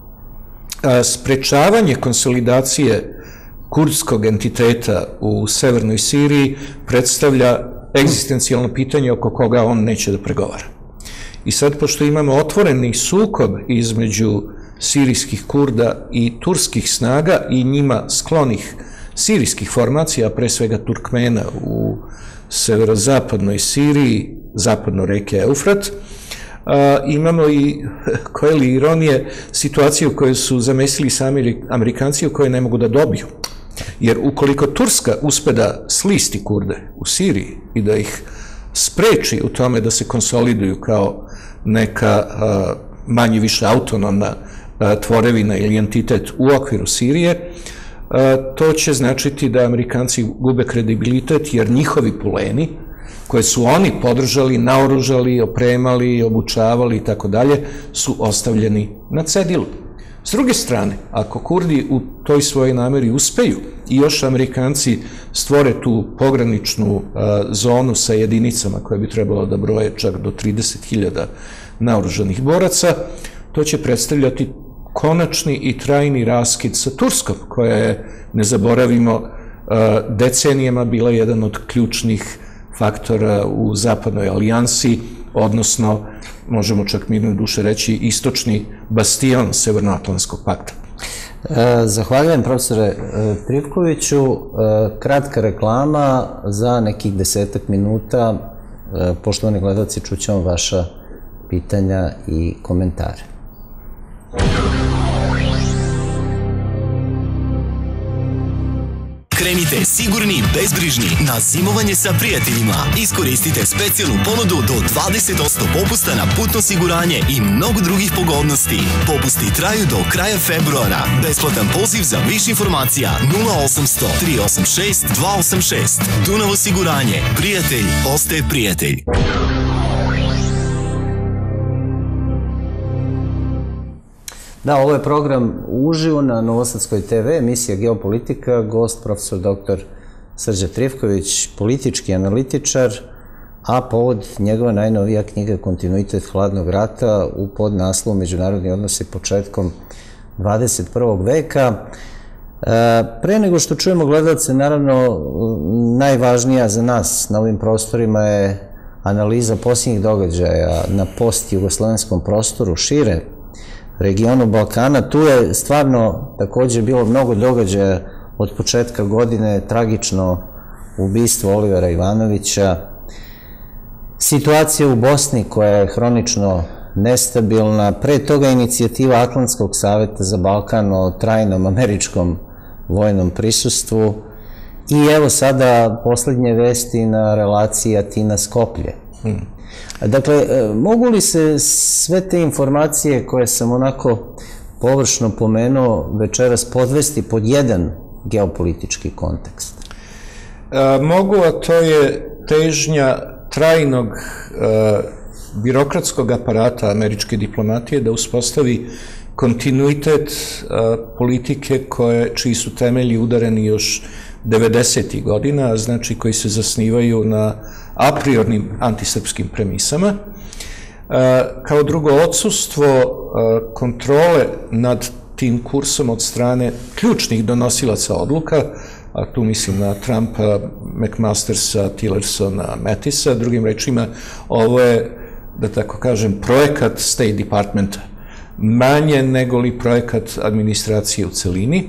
sprečavanje konsolidacije kurdskog entiteta u severnoj Siriji predstavlja egzistencijalno pitanje oko koga on neće da pregovara. I sad, pošto imamo otvoreni sukob između sirijskih Kurda i turskih snaga i njima sklonih sirijskih formacija, pre svega Turkmena u severozapadnoj Siriji, zapadno reke Eufrat. Imamo i, koje li ironije, situacije u kojoj su zamesili sami Amerikanci u koje ne mogu da dobiju. Jer ukoliko Turska uspe da slisti Kurde u Siriji i da ih spreči u tome da se konsoliduju kao neka manje više autonomna tvorevina ili entitet u okviru Sirije, to će značiti da Amerikanci gube kredibilitet, jer njihovi puleni, koje su oni podržali, naoružali, opremali, obučavali i tako dalje, su ostavljeni na cedilu. S druge strane, ako Kurdi u toj svojoj nameri uspeju i još Amerikanci stvore tu pograničnu zonu sa jedinicama koje bi trebalo da broje čak do trideset hiljada naoružanih boraca, to će predstavljati konačni i trajni raskid sa Turskom, koja je, ne zaboravimo, decenijama bila jedan od ključnih faktora u zapadnoj alijansi, odnosno, možemo čak mirno duše reći, istočni bastion Severnoatlantskog pakta. Zahvaljujem, profesore Trivkoviću. Kratka reklama za nekih desetak minuta. Poštovani gledalci, čućemo vaša pitanja i komentare. Krenite sigurni i bezbrižni na zimovanje sa prijateljima. Iskoristite specijalnu ponudu do dvadeset posto popusta na putno osiguranje i mnogo drugih pogodnosti. Popusti traju do kraja februara. Besplatan poziv za više informacija nula osamsto tri osam šest dva osam šest. Dunav osiguranje. Prijatelj ostaje prijatelj. Da, ovo je program uživo na Novosadskoj te ve, emisija Geopolitika, gost profesor doktor Srđan Trivković, politički analitičar, a povod njegova najnovija knjiga Kontinuitet hladnog rata u podnaslovu Međunarodni odnosi početkom dvadeset prvog veka. Pre nego što čujemo gledalce, naravno, najvažnija za nas na ovim prostorima je analiza posljednjih događaja na post-jugoslovenskom prostoru, šire regionu Balkana. Tu je stvarno također bilo mnogo događaja od početka godine, tragično ubistvo Olivera Ivanovića, situacija u Bosni koja je hronično nestabilna, pre toga inicijativa Atlantskog saveta za Balkan o trajnom američkom vojnom prisustvu i evo sada poslednje vesti na relaciji Atina-Skoplje. Dakle, mogu li se sve te informacije koje sam onako površno pomenuo večeras podvesti pod jedan geopolitički kontekst? Mogu, a to je težnja trajnog birokratskog aparata američke diplomatije da uspostavi kontinuitet politike čiji su temelji udareni još devedesetih godina, znači koji se zasnivaju na a priornim antisrpskim premisama. Kao drugo, odsustvo kontrole nad tim kursom od strane ključnih donosilaca odluka, a tu mislim na Trumpa, McMastersa, Tillersona, Mattisa, drugim rečima, ovo je, da tako kažem, projekat State Departmenta, manje nego li projekat administracije u celini.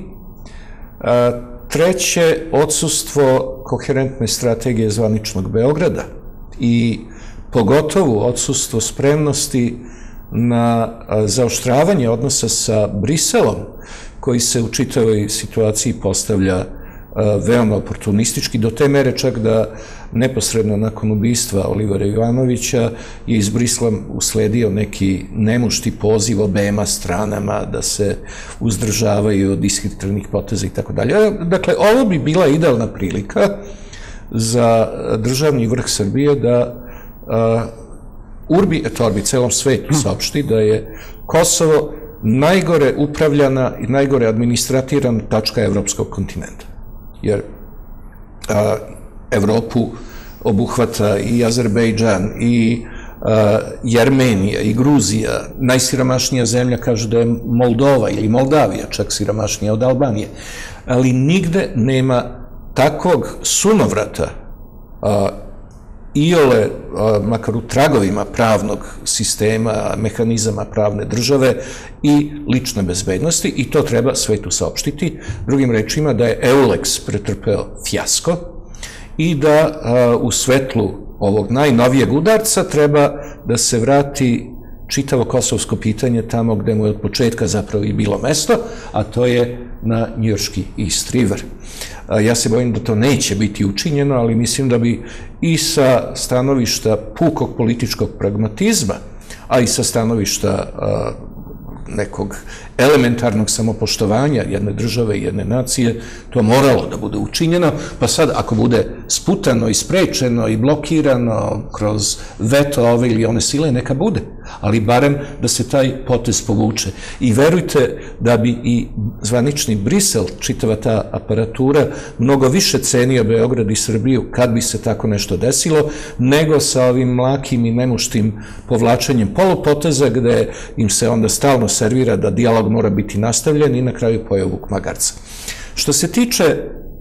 Treće, odsustvo koherentne strategije zvaničnog Beograda i pogotovo odsustvo spremnosti na zaoštravanje odnosa sa Briselom, koji se u čitavoj situaciji postavlja veoma oportunistički, do te mere čak da neposredno nakon ubistva Olivera Ivanovića je iz Brisela usledio neki nemušti poziv obema stranama da se uzdržavaju od diskretivnih poteza i tako dalje. Dakle, ovo bi bila idealna prilika za državni vrh Srbije da urbi et orbi celom svetu saopšti da je Kosovo najgore upravljana i najgore administratirana tačka evropskog kontinenta. Jer Evropu obuhvata i Azerbejdžan, i Jermenija, i Gruzija. Najsiromašnija zemlja kaže da je Moldova ili Moldavija, čak siromašnija od Albanije. Ali nigde nema takvog sunovrata iole, makar u tragovima pravnog sistema, mehanizama pravne države i lične bezbednosti, i to treba svetu saopštiti. Drugim rečima, da je Eulex pretrpeo fijasko i da u svetlu ovog najnovijeg udarca treba da se vrati čitavo kosovsko pitanje tamo gde mu je od početka zapravo i bilo mesto, a to je na njujorški East River. Ja se bojim da to neće biti učinjeno, ali mislim da bi i sa stanovišta pukog političkog pragmatizma, a i sa stanovišta nekog elementarnog samopoštovanja jedne države i jedne nacije, to moralo da bude učinjeno, pa sad ako bude sputano i sprečeno i blokirano kroz veto ove ili one sile, neka bude, ali barem da se taj potez povuče. I verujte da bi i zvanični Brisel, čitava ta aparatura, mnogo više cenio Beograd i Srbiju kad bi se tako nešto desilo, nego sa ovim mlakim i nemuštim povlačenjem polupoteza, gde im se onda stalno servira da dijalog mora biti nastavljen i na kraju pojeo vuk magarca. Što se tiče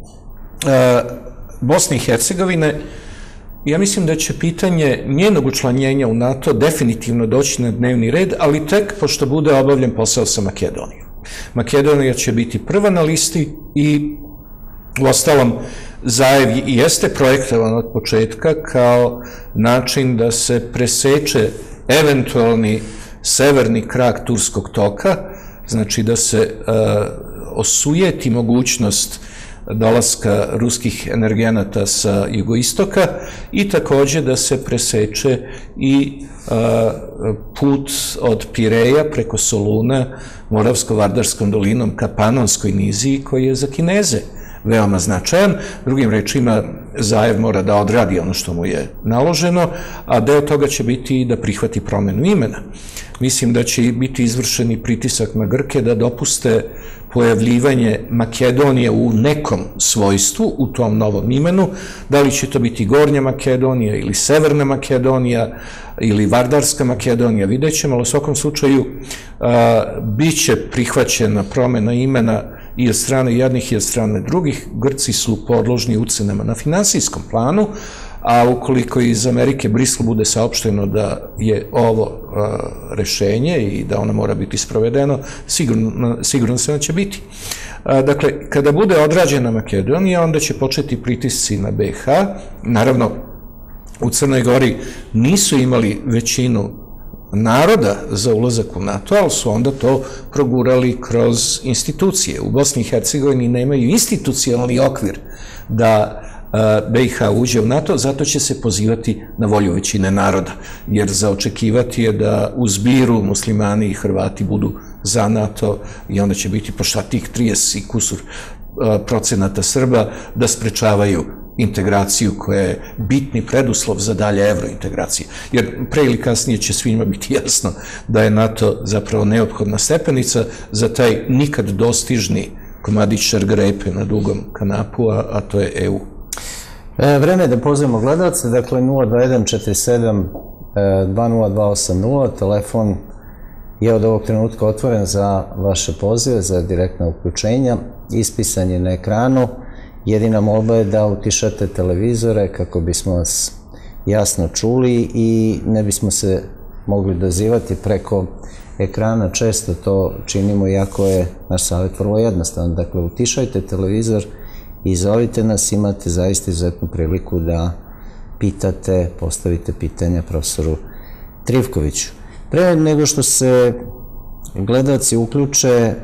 Bosne i Hercegovine, ja mislim da će pitanje njenog učlanjenja u NATO definitivno doći na dnevni red, ali tek pošto bude obavljen posao sa Makedonijom. Makedonija će biti prva na listi i uostalom Zajev i jeste projektovan od početka kao način da se preseče eventualni severni krak Turskog toka, znači da se osujeti mogućnost dolaska ruskih energenata sa jugoistoka i takođe da se preseče i put od Pireja preko Soluna Moravsko-Vardarskom dolinom ka Panonskoj niziji koji je za Kineze veoma značajan. Drugim rečima, Zajev mora da odradi ono što mu je naloženo, a deo toga će biti i da prihvati promenu imena. Mislim da će biti izvršeni pritisak na Grke da dopuste pojavljivanje Makedonije u nekom svojstvu, u tom novom imenu, da li će to biti Gornja Makedonija ili Severna Makedonija ili Vardarska Makedonija, vidjet ćemo, ali u svakom slučaju bit će prihvaćena promena imena i od strane jednih i od strane drugih. Grci su podložni ucenama na finansijskom planu, a ukoliko iz Amerike Briselu bude saopšteno da je ovo rešenje i da ono mora biti sprovedeno, sigurno se će biti. Dakle, kada bude odrađena Makedonija, onda će početi pritisci na be ha. Naravno, u Crnoj Gori nisu imali većinu naroda za ulazak u NATO, ali su onda to progurali kroz institucije. U Bosni i Hercegovini nemaju institucionalni okvir da be ha uđe u NATO, zato će se pozivati na volju većine naroda, jer za očekivati je da u zbiru muslimani i Hrvati budu za NATO i onda će biti pošta tih trideset i kusur procenata Srba da sprečavaju integraciju koja je bitni preduslov za dalje evrointegracije. Jer pre ili kasnije će svima biti jasno da je NATO zapravo neophodna stepenica za taj nikad dostižni komadić šargarepe na dugom kanapu, a to je e u. Vreme je da pozovemo gledalce, dakle nula dva jedan četiri sedam dva nula dva osam nula, telefon je od ovog trenutka otvoren za vaše pozive, za direktna uključenja, ispisan je na ekranu. Jedina molba je da utišate televizore kako bismo vas jasno čuli i ne bismo se mogli dozivati preko ekrana. Često to činimo, iako je naš savjet vrlo jednostavan. Dakle, utišajte televizor i zovite nas, imate zaista izuzetnu priliku da pitate, postavite pitanja profesoru Trivkoviću. Pre nego što se gledalci uključe,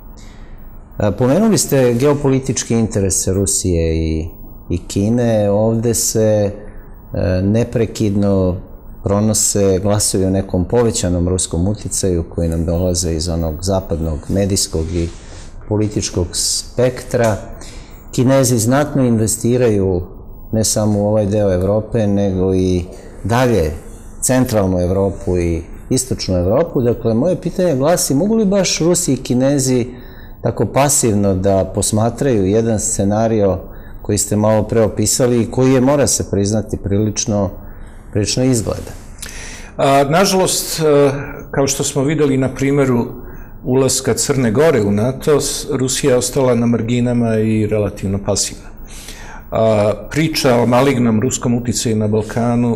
pomenuli ste geopolitičke interese Rusije i Kine. Ovde se neprekidno pronose glasovi o nekom povećanom ruskom uticaju koji nam dolaze iz onog zapadnog medijskog i političkog spektra. Kinezi znatno investiraju ne samo u ovaj deo Evrope, nego i dalje centralnu Evropu i istočnu Evropu. Dakle, moje pitanje glasi, mogu li baš Rusi i Kinezi tako pasivno da posmatraju jedan scenario koji ste malo pre opisali i koji je, mora se priznati, prilično izgleda? Nažalost, kao što smo videli na primeru ulaska Crne Gore u NATO, Rusija je ostala na marginama i relativno pasivna. Priča o malignom ruskom uticaju na Balkanu,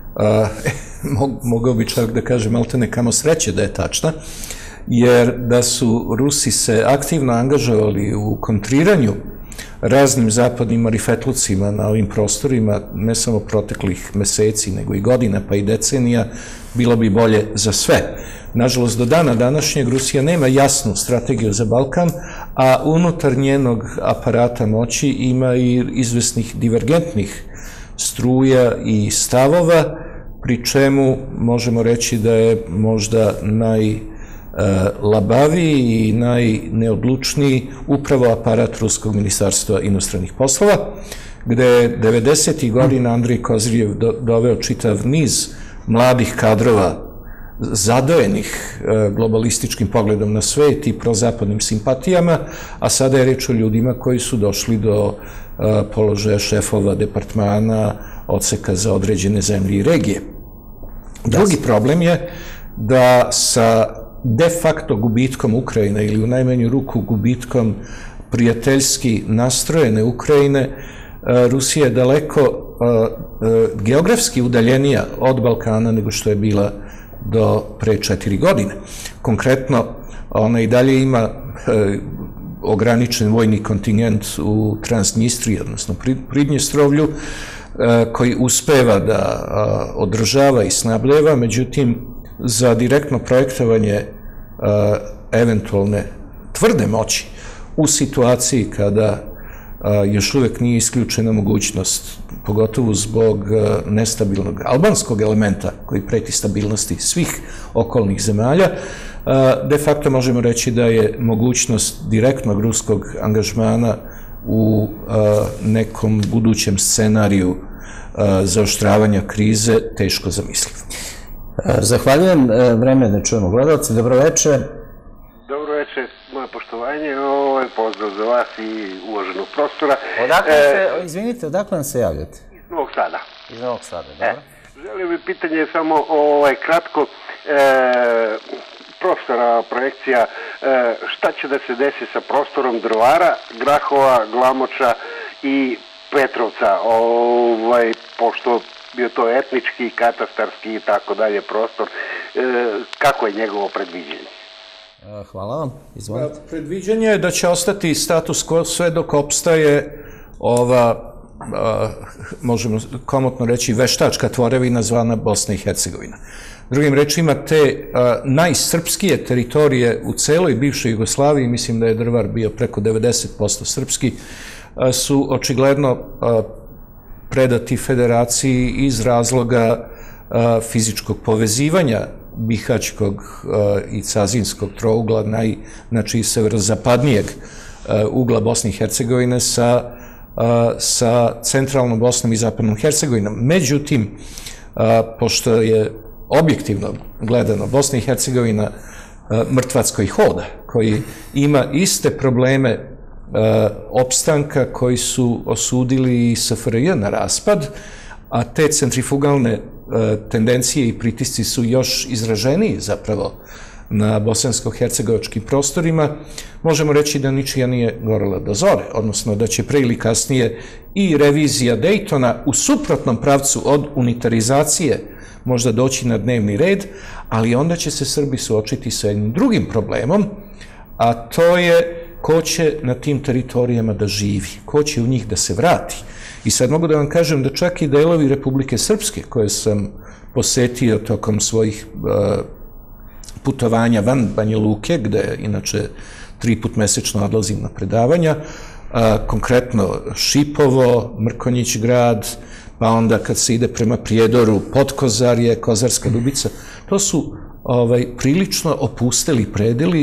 mogao bi čak da kažem, maltene kamo sreće da je tačna, jer da su Rusi se aktivno angažovali u kontriranju raznim zapadnim marifetlucima na ovim prostorima, ne samo proteklih meseci, nego i godina, pa i decenija, bilo bi bolje za sve. Nažalost, do dana današnjeg Rusija nema jasnu strategiju za Balkan, a unutar njenog aparata moći ima i izvesnih divergentnih struja i stavova, pri čemu možemo reći da je možda najlabaviji i najneodlučniji upravo aparat Ruskog ministarstva inostranih poslova, gde je devedesetih godina Andrej Kozirjev doveo čitav niz mladih kadrova zadojenih globalističkim pogledom na svet i prozapadnim simpatijama, a sada je reč o ljudima koji su došli do položaja šefova departmana, odseka za određene zemlje i regije. Drugi problem je da sa de facto gubitkom Ukrajine ili u najmanju ruku gubitkom prijateljski nastrojene Ukrajine, Rusija je daleko geografski udaljenija od Balkana nego što je bila do pre četiri godine. Konkretno, ona i dalje ima ograničen vojni kontingent u Transnistriji, odnosno Pridnjestrovlju, koji uspeva da održava i snabdeva, međutim, za direktno projektovanje eventualne tvrde moći u situaciji kada još uvek nije isključena mogućnost, pogotovo zbog nestabilnog albanskog elementa koji preti stabilnosti svih okolnih zemalja, de facto možemo reći da je mogućnost direktnog ruskog angažmana u nekom budućem scenariju zaoštravanja krize teško zamisliv. Zahvaljujem, vreme da čujemo gledalce. Dobroveče. Dobroveče, moje poštovanje, ovo je pozdrav za vas i uvaženog prostora. Odakle se, izvinite, odakle nam se javljate? Iz Novog Sada. Iz Novog Sada, dobro. Želio bih pitanje samo kratko, profesora projekcija, šta će da se desi sa prostorom Drvara, Grahova, Glamoča i Petrovca, pošto bio to etnički, katastarski i tako dalje prostor, kako je njegovo predviđenje? Hvala vam, izvolite. Predviđenje je da će ostati status quo sve dok opstaje ova, možemo komotno reći, veštačka tvorevina zvana Bosna i Hercegovina. Drugim rečima, te najsrpskije teritorije u celoj bivšoj Jugoslaviji, mislim da je Drvar bio preko devedeset posto srpski, su očigledno predati federaciji iz razloga fizičkog povezivanja Bihaćkog i Cazinskog trougla, znači severozapadnijeg ugla Bosne i Hercegovine sa centralnom Bosnom i zapadnom Hercegovinom. Međutim, pošto je objektivno gledano Bosna i Hercegovina mrtvac koji hoda, koji ima iste probleme opstanka koji su osudili i S F R J na raspad, a te centrifugalne tendencije i pritisci su još izraženiji zapravo na bosansko-hercegovačkim prostorima, možemo reći da ničija nije gorela do zore, odnosno da će pre ili kasnije i revizija Dejtona u suprotnom pravcu od unitarizacije možda doći na dnevni red, ali onda će se Srbi suočiti sa jednim drugim problemom, a to je ko će na tim teritorijama da živi, ko će u njih da se vrati. I sad mogu da vam kažem da čak i delovi Republike Srpske, koje sam posetio tokom svojih putovanja van Banja Luke, gde inače tri put mesečno odlazim na predavanja, konkretno Šipovo, Mrkonjić grad, pa onda kad se ide prema Prijedoru, Podkozarje, Kozarska Dubica, to su prilično opusteli predeli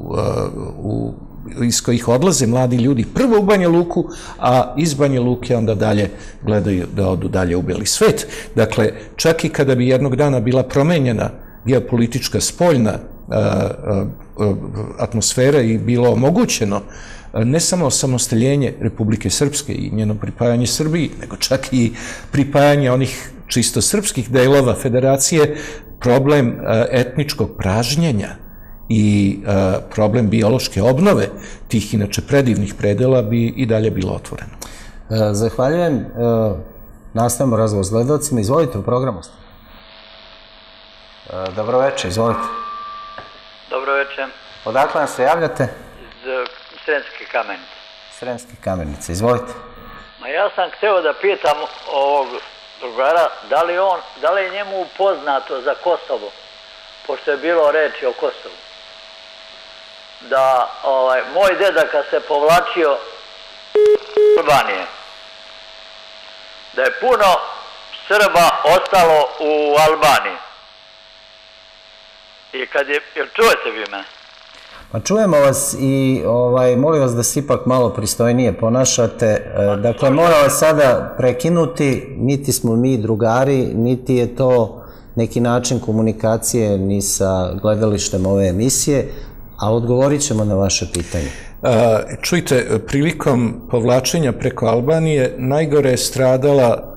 iz kojih odlaze mladi ljudi prvo u Banja Luku, a iz Banja Luke onda dalje gledaju da odu dalje u beli svet. Dakle, čak i kada bi jednog dana bila promenjena geopolitička spoljna atmosfera i bilo omogućeno ne samo osamostaljenje Republike Srpske i njeno pripajanje Srbiji, nego čak i pripajanje onih čisto srpskih delova federacije, problem etničkog pražnjenja i problem biološke obnove tih inače predivnih predela bi i dalje bilo otvoreno. Zahvaljujem. Nastavimo razgovor s gledalcima. Izvolite u programu. Dobroveče, izvolite. Dobroveče. Odakle nam se javljate? Iz Sremske Kamenice. Sremskih Kamenica. Izvolite. Ma ja sam hteo da pitam ovog drugara da li on, da li je njemu poznato za Kosovo, pošto je bilo reči o Kosovu. Da ovaj, moj deda kad se povlačio Albanije, da je puno Srba ostalo u Albaniji. I kad je, jel čujete vi me? Pa čujemo vas i ovaj, molim vas da se ipak malo pristojnije ponašate. Dakle, moram vas sada prekinuti, niti smo mi drugari, niti je to neki način komunikacije ni sa gledalištem ove emisije, a odgovorit ćemo na vaše pitanje. Čujte, prilikom povlačenja preko Albanije najgore je stradala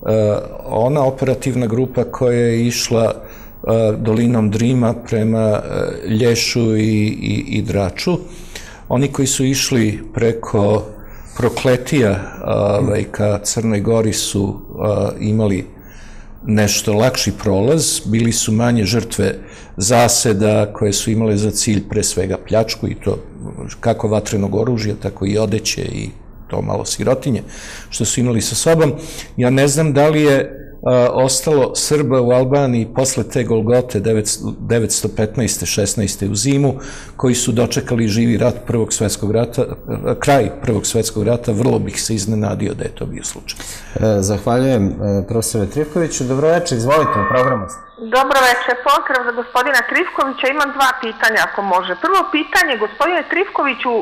ona operativna grupa koja je išla dolinom Drima prema Lješu i, i, i Draču. Oni koji su išli preko Prokletija ovaj, ka Crnoj Gori su a, imali nešto lakši prolaz, bili su manje žrtve zaseda koje su imale za cilj pre svega pljačku i to kako vatrenog oružja, tako i odeće i to malo sirotinje što su imali sa sobom. Ja ne znam da li je ostalo Srba u Albaniji posle te Golgote devetsto petnaeste šesnaeste u zimu, koji su dočekali živi rat Prvog svetskog rata, kraj Prvog svetskog rata, vrlo bih se iznenadio da je to bio slučaj. Zahvaljujem profesore Trifkoviću. Dobro večer, izvolite u programu. Dobro večer, pozdrav za gospodina Trifkovića. Imam dva pitanja ako može. Prvo pitanje, gospodine Trifkoviću,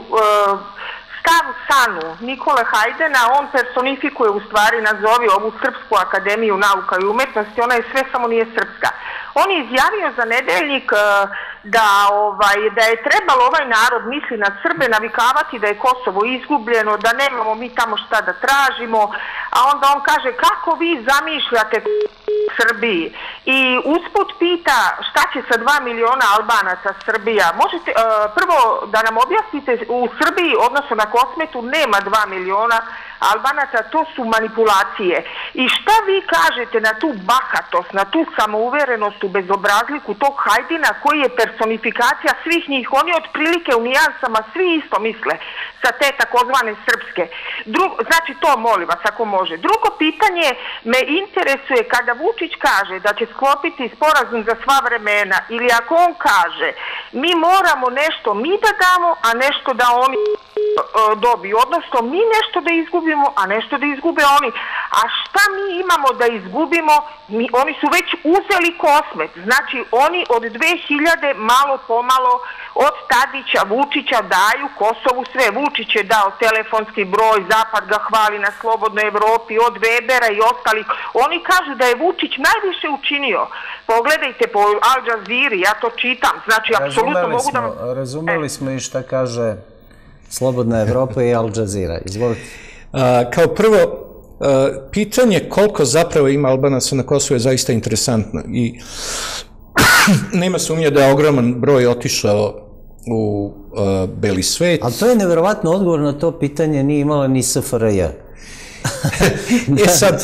stav Sanu Nikole Hajdena, on personifikuje u stvari, nazovi ovu Srpsku akademiju nauka i umetnosti, ona je sve samo nije srpska. On je izjavio za Nedeljnik da, ovaj, da je trebalo ovaj narod, misli na Srbe, navikavati da je Kosovo izgubljeno, da nemamo mi tamo šta da tražimo, a onda on kaže kako vi zamišljate Srbiji i usput pita šta će sa dva miliona Albanaca Srbija. Možete, uh, prvo da nam objasnite, u Srbiji, odnosno na Kosmetu, nema dva miliona Albanaca, to su manipulacije. I šta vi kažete na tu bahatost, na tu samouverenost, u bezobrazliku tog Hajdina koji je personifikacija svih njih, oni otprilike u nijansama svi isto misle sa te takozvane srpske. Drugo, znači to molim vas ako može. Drugo pitanje me interesuje kada Vučić kaže da će sklopiti sporazum za sva vremena ili ako on kaže mi moramo nešto mi da damo, a nešto da oni dobiju, odnosno mi nešto da izgubimo, a nešto da izgube oni. A šta mi imamo da izgubimo? Mi, oni su već uzeli Kosmet, znači oni od dve hiljade malo pomalo od Tadića, Vučića daju Kosovu sve. Vučić je dao telefonski broj, Zapad ga hvali na Slobodnoj Evropi, od Webera i ostalih. Oni kažu da je Vučić najviše učinio. Pogledajte po Al Jazeera, ja to čitam, znači apsolutno mogu da... Razumeli smo i šta kaže Slobodna Evropa i Al Jazeera. Izvolite. Kao prvo, pitanje koliko zapravo ima Albanaca na Kosovu je zaista interesantno i nema sumnje da je ogroman broj otišao u beli svet. Ali to je nevjerovatno odgovor na to pitanje nije imala ni S F R J. E sad,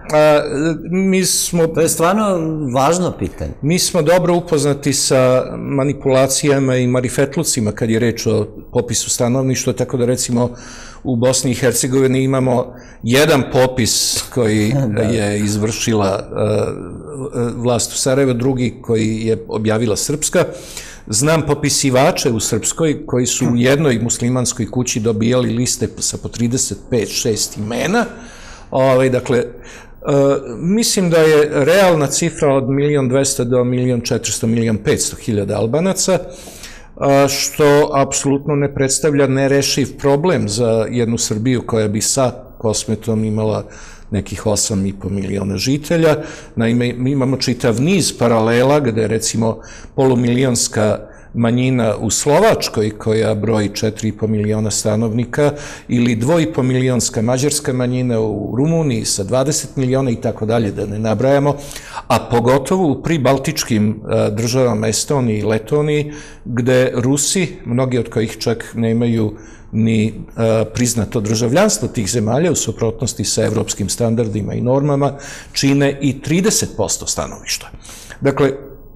mi smo... To je stvarno važno pitanje. Mi smo dobro upoznati sa manipulacijama i marifetlucima kad je reč o popisu stanovništva, tako da recimo u Bosni i Hercegovini imamo jedan popis koji je izvršila vlast u Sarajevu, drugi koji je objavila Srpska. Znam popisivače u Srpskoj koji su u jednoj muslimanskoj kući dobijali liste sa po trideset pet šest imena. Dakle, mislim da je realna cifra od milion dvesta do milion četiristo, milion petsto hiljada Albanaca, što apsolutno ne predstavlja nerešiv problem za jednu Srbiju koja bi sa Kosmetom imala nekih osam i po miliona žitelja. Naime, mi imamo čitav niz paralela gde recimo polumilionska manjina u Slovačkoj koja broji četiri i po miliona stanovnika ili dvo i po milionska mađarska manjina u Rumuniji sa dvadeset miliona i tako dalje, da ne nabrajamo, a pogotovo u pribaltičkim državama Estoniji i Letoniji gde Rusi, mnogi od kojih čak nemaju ni priznato državljanstvo tih zemalja u suprotnosti sa evropskim standardima i normama, čine i trideset posto stanovništva. Dakle,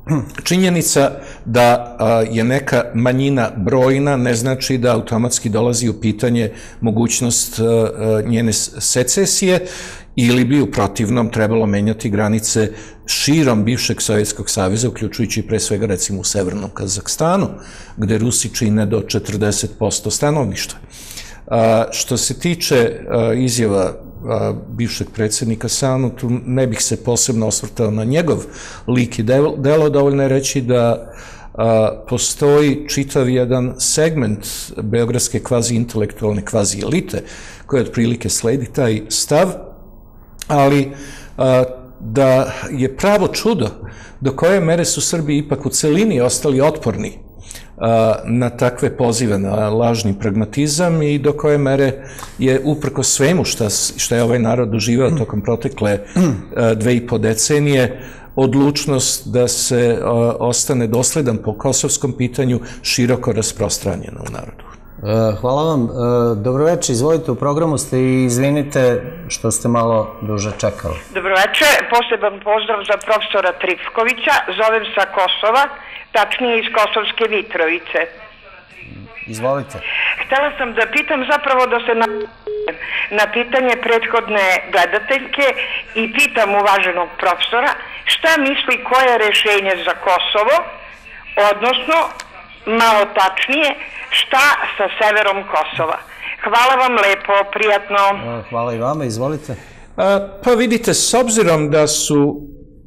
činjenica da je neka manjina brojna ne znači da automatski dolazi u pitanje mogućnost njene secesije ili bi u protivnom trebalo menjati granice širom bivšeg Sovjetskog saveza, uključujući pre svega recimo u Severnom Kazahstanu, gde Rusi čine do četrdeset posto stanovništva. Što se tiče izjava bivšeg predsjednika Sanu, tu ne bih se posebno osvrtao na njegov lik i delo, dovoljno je reći da postoji čitav jedan segment beogradske kvazi-intelektualne kvazi-elite koja otprilike sledi taj stav, ali da je pravo čudo do koje mere su Srbi ipak u celini ostali otporni na takve pozive, na lažni pragmatizam i do koje mere je uprko svemu što je ovaj narod doživao tokom protekle dve i po decenije odlučnost da se ostane dosledan po kosovskom pitanju široko rasprostranjena u narodu. Hvala vam. Dobroveče, izvolite, u programu ste i izvinite što ste malo duže čekali. Dobroveče, poseban pozdrav za profesora Trifkovića, zovem sa Kosova, tačnije iz Kosovske Mitrovice. Izvolite. Htela sam da pitam, zapravo da se na pitanje prethodne gledateljke i pitam uvaženog profesora šta misli koje je rešenje za Kosovo, odnosno malo tačnije šta sa severom Kosova. Hvala vam lepo, prijatno. Hvala i vama, izvolite. Pa vidite, s obzirom da su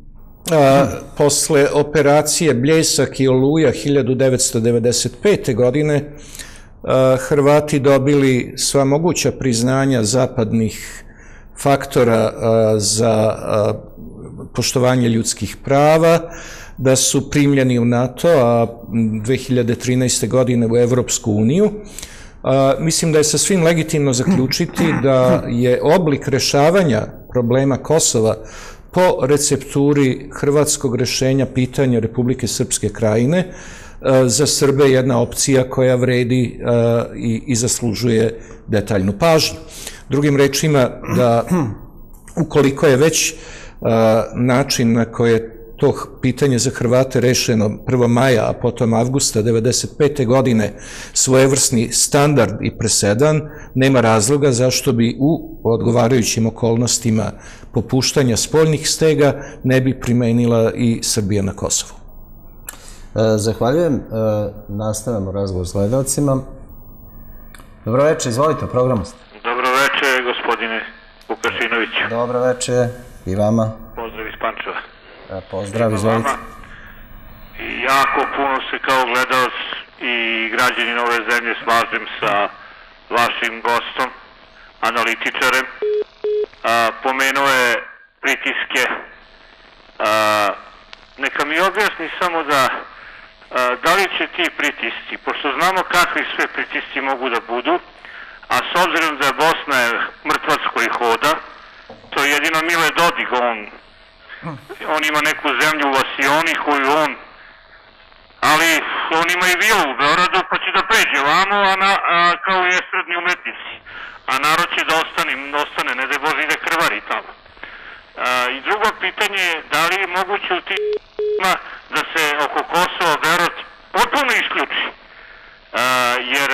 posle operacije Bljesak i Oluja hiljadu devetsto devedeset pete. godine Hrvati dobili sva moguća priznanja zapadnih faktora za poštovanje ljudskih prava, da su primljeni u NATO, a dve hiljade trinaeste. godine u Evropsku uniju. Mislim da je sasvim legitimno zaključiti da je oblik rešavanja problema Kosova po recepturi hrvatskog rešenja pitanja Republike Srpske Krajine za Srbe jedna opcija koja vredi i zaslužuje detaljnu pažnju. Drugim rečima, da ukoliko je već način na koje to pitanje za Hrvate rešeno prvog maja, a potom avgusta devedeset pete. godine svojevrsni standard i presedan, nema razloga zašto bi u odgovarajućim okolnostima popuštanja spoljnih stega ne bi primenila i Srbija na Kosovu. Zahvaljujem. Nastavljamo razgovor s gledalcima. Dobroveče, izvolite, u programu ste. Dobroveče, gospodine Vukašinoviću. Dobroveče i vama. Pozdrav iz Pančeva. Pozdrav, izvolite. Jako puno se kao gledalac i građanin ove zemlje slažem sa vašim gostom, analitičarem. Pomenuo je pritiske. Neka mi objasni samo da da li će ti pritisci, pošto znamo kakvi sve pritisci mogu da budu, a s obzirom da Bosna je mrtvac koji hoda, to je jedino Mile Dodik, on on ima neku zemlju u Vasioni koju on, ali on ima i vilu u Beogradu pa će da pređe vamo, kao i estradni umetnici, a narod će da ostane, ne da Bože ide krvari tamo. I drugo pitanje je, da li je moguće u tim da se oko Kosova Beograd potpuno isključi, jer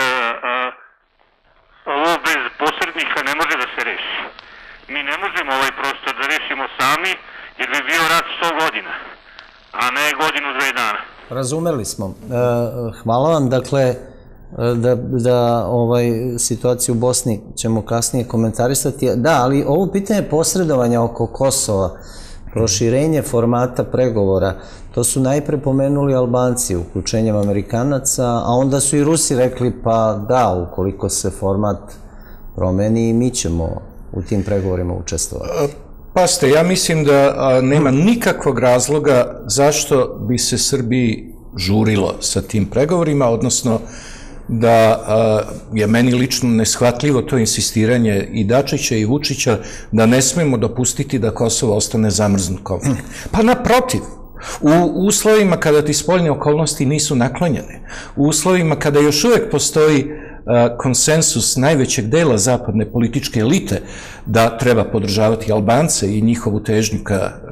ovo bez posrednika ne može da se reši. Mi ne možemo ovaj prostor da rešimo sami, jer bi bio rat sto godina, a ne godinu, dve dana. Razumeli smo. Hvala vam. Dakle, da situaciju u Bosni ćemo kasnije komentarisati. Da, ali ovo pitanje posredovanja oko Kosova, proširenje formata pregovora, to su najpre pomenuli Albanci uključenjem Amerikanaca, a onda su i Rusi rekli pa da, ukoliko se format promeni, mi ćemo u tim pregovorima učestvovati. Paste, ja mislim da nema nikakvog razloga zašto bi se Srbiji žurilo sa tim pregovorima, odnosno da je meni lično neshvatljivo to insistiranje i Dačića i Vučića da ne smemo dopustiti da Kosovo ostane zamrznut konflikt. Pa naprotiv, u uslovima kada ti spoljne okolnosti nisu naklonjene, u uslovima kada još uvek postoji konsensus najvećeg dela zapadne političke elite da treba podržavati Albance i njihovu težnju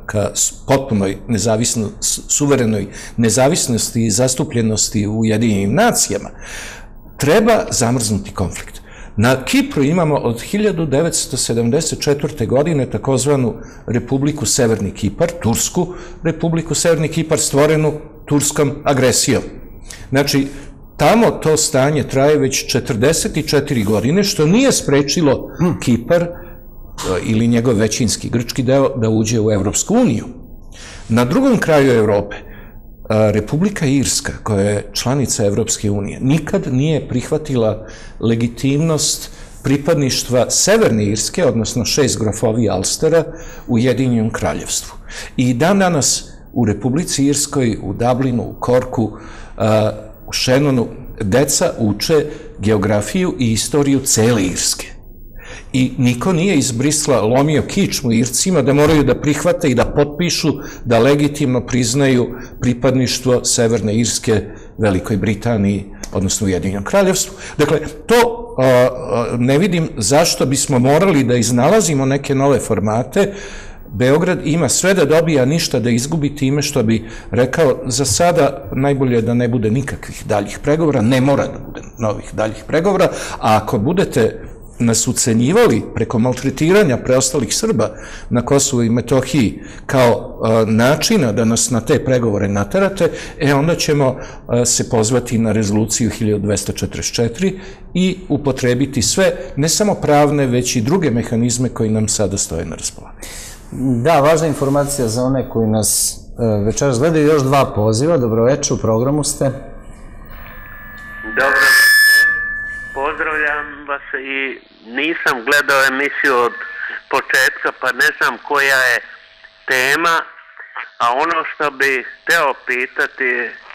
ka potpunoj suverenoj nezavisnosti i zastupljenosti u Ujedinjenim nacijama, treba zamrznuti konflikt. Na Kipru imamo od hiljadu devetsto sedamdeset četvrte. godine takozvanu Republiku Severni Kipar, Tursku Republiku Severni Kipar, stvorenu turskom agresijom. Znači, tamo to stanje traje već četrdeset četiri godine, što nije sprečilo Kipar ili njegov većinski grčki deo da uđe u Evropsku uniju. Na drugom kraju Evrope, Republika Irska, koja je članica Evropske unije, nikad nije prihvatila legitimnost pripadništva Severne Irske, odnosno šest grofovija Alstera, u Ujedinjenom kraljevstvu. I dan danas u Republici Irskoj, u Dublinu, u Korku, u Shannonu, deca uče geografiju i istoriju cele Irske. I niko nije iz Brisla lomio kičmu Ircima da moraju da prihvate i da potpišu da legitimno priznaju pripadništvo Severne Irske Velikoj Britaniji, odnosno Ujedinjenom kraljevstvu. Dakle, to ne vidim zašto bismo morali da iznalazimo neke nove formate. Beograd ima sve da dobija, ništa da izgubi time što bi rekao za sada najbolje da ne bude nikakvih daljih pregovora, ne mora da bude novih daljih pregovora, a ako budete nas ucenjivali preko maltretiranja preostalih Srba na Kosovu i Metohiji kao načina da nas na te pregovore naterate, e onda ćemo se pozvati na rezoluciju hiljadu dvesta četrdeset četiri i upotrebiti sve, ne samo pravne, već i druge mehanizme koji nam sada stoje na raspolaganju. Da, važna informacija za one koji nas večeras gledaju, još dva poziva. Dobroveče, u programu ste. Dobro, pozdravljam vas i nisam gledao emisiju od početka, pa ne znam koja je tema, a ono što bi hteo pitati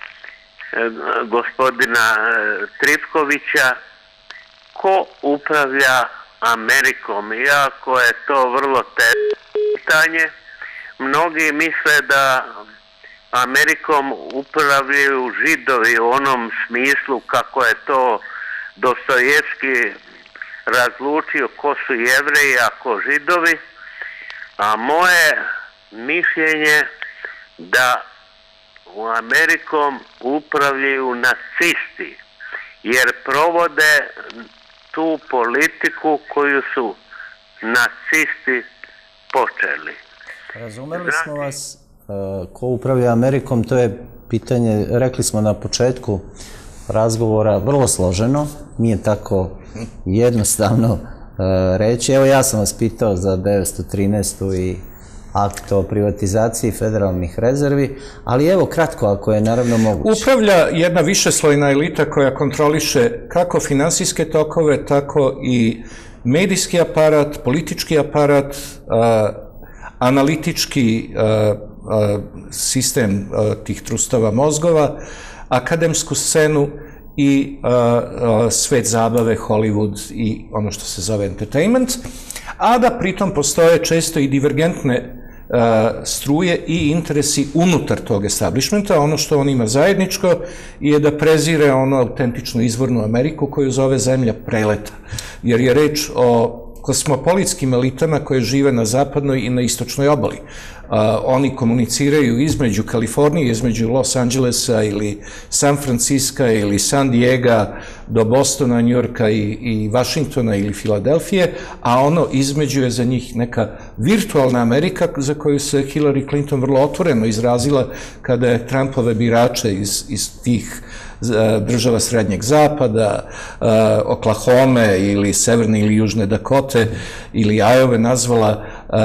gospodina Trifkovića, ko upravlja Amerikom, iako je to vrlo teško pitanje. Mnogi misle da Amerikom upravljaju Židovi u onom smislu kako je to Dostojevski razlučio ko su Jevreji, a ko Židovi, a moje mišljenje da u Amerikom upravljaju nacisti, jer provode tu politiku koju su nacisti počeli. Razumeli smo vas, ko upravlja Amerikom, to je pitanje, rekli smo na početku razgovora, vrlo složeno, nije tako jednostavno reći. Evo, ja sam vas pitao za devetsto trinaestu i akt o privatizaciji federalnih rezervi, ali evo kratko, ako je naravno moguće. Upravlja jedna višeslojna elita koja kontroliše kako finansijske tokove, tako i medijski aparat, politički aparat, analitički sistem tih trustova mozgova, akademsku scenu i svet zabave, Hollywood i ono što se zove entertainment, a da pritom postoje često i divergentne struje i interesi unutar tog establishmenta. Ono što on ima zajedničko je da prezire ono autentičnu izvornu Ameriku koju zove zemlja preleta, jer je reč o kosmopolitskim elitama koje žive na zapadnoj i na istočnoj obali. Oni komuniciraju između Kalifornije, između Los Angelesa ili San Francisca ili San Diego do Bostona, Njujorka i Vašingtona ili Filadelfije, a ono između je za njih neka virtualna Amerika za koju se Hillary Clinton vrlo otvoreno izrazila kada je Trumpove birače iz tih država Srednjeg zapada, Oklahome ili Severne ili Južne Dakote ili Iowa nazvala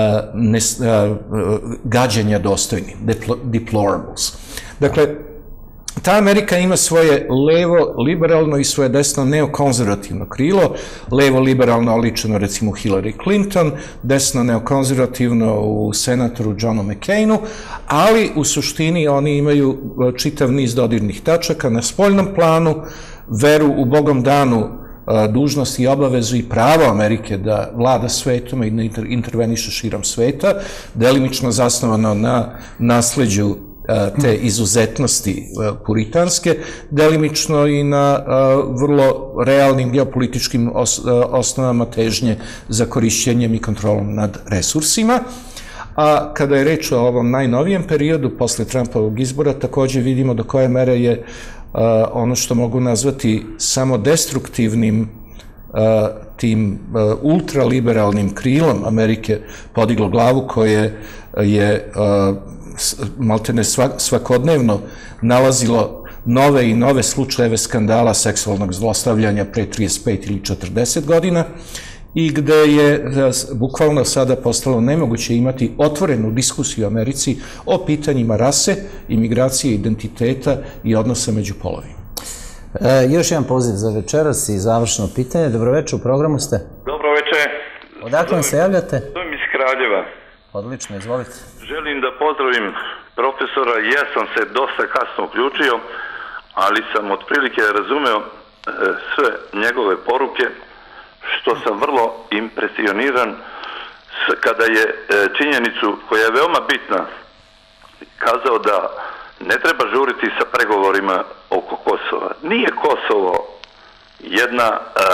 gađenja dostojni, deplorables. Dakle, ta Amerika ima svoje levo liberalno i svoje desno neokonzervativno krilo, levo liberalno oličeno recimo Hillary Clinton, desno neokonzervativno u senatoru Johnu McCainu, ali u suštini oni imaju čitav niz dodirnih tačaka na spoljnom planu, veru u Bogom danu, dužnost i obavezu i pravo Amerike da vlada svetom i da interveniše širom sveta, delimično zasnovano na nasleđu te izuzetnosti puritanske, delimično i na vrlo realnim geopolitičkim osnovama težnje za korišćenjem i kontrolom nad resursima, a kada je reč o ovom najnovijem periodu, posle Trumpovog izbora, takođe vidimo do koje mere je ono što mogu nazvati samo destruktivnim tim ultraliberalnim krilom Amerike podiglo glavu, koje je maltene svakodnevno nalazilo nove i nove slučajeve skandala seksualnog zlostavljanja pre trideset pet ili četrdeset godina i gde je bukvalno sada postalo nemoguće imati otvorenu diskusiju u Americi o pitanjima rase, imigracije, identiteta i odnosa među polovima. Još jedan poziv za večeras i završeno pitanje. Dobroveče, u programu ste. Dobroveče. Odakle vam se javljate? Zovem iz Kraljeva. Odlično, izvolite. Želim da pozdravim profesora, ja sam se dosta kasno uključio, ali sam otprilike razumeo sve njegove poruke, što sam vrlo impresioniran kada je činjenicu koja je veoma bitna kazao da ne treba žuriti sa pregovorima oko Kosova. Nije Kosovo jedna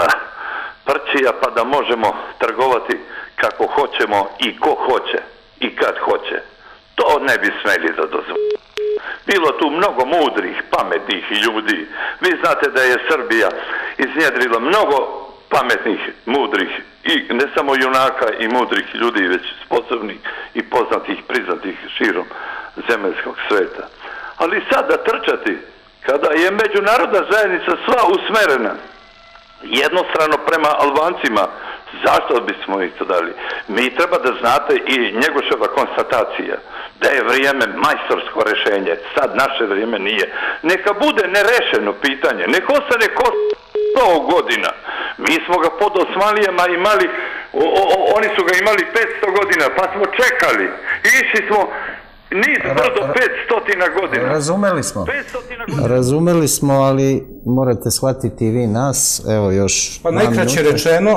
prćija pa da možemo trgovati kako hoćemo i ko hoće i kad hoće. To ne bi smeli da dozvoliti. Bilo tu mnogo mudrih, pametnih ljudi. Vi znate da je Srbija iznjedrila mnogo pametnih, mudrih i ne samo junaka i mudrih ljudi, već sposobnih i poznatih, priznatih širom zemaljskog sveta. Ali sada trčati, kada je međunarodna zajednica sva usmerena jednostrano prema Albancima, zašto bismo ih to dali? Mi treba da znate i Njegoševa konstatacija da je vrijeme majstorsko rešenje, sad naše vrijeme nije. Neka bude nerešeno pitanje, neka ostane Kosovo sto godina. Mi smo ga pod Osmanlijama imali, o, o, oni su ga imali petsto godina, pa smo čekali. Išli smo niz brdo petstotina godina. Razumeli smo. Razumeli smo, ali morate shvatiti i vi nas. Evo još... Pa najkraće rečeno,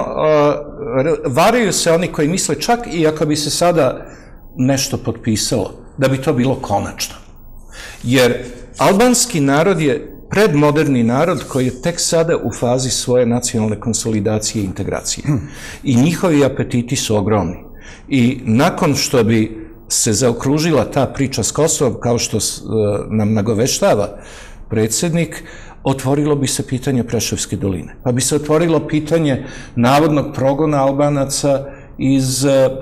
varaju se oni koji misle čak i ako bi se sada nešto potpisalo, da bi to bilo konačno. Jer albanski narod je predmoderni narod koji je tek sada u fazi svoje nacionalne konsolidacije i integracije. I njihovi apetiti su ogromni. I nakon što bi se zaokružila ta priča s Kosovom, kao što nam nagoveštava predsjednik, otvorilo bi se pitanje Preševske doline. Pa bi se otvorilo pitanje navodnog progona Albanaca iz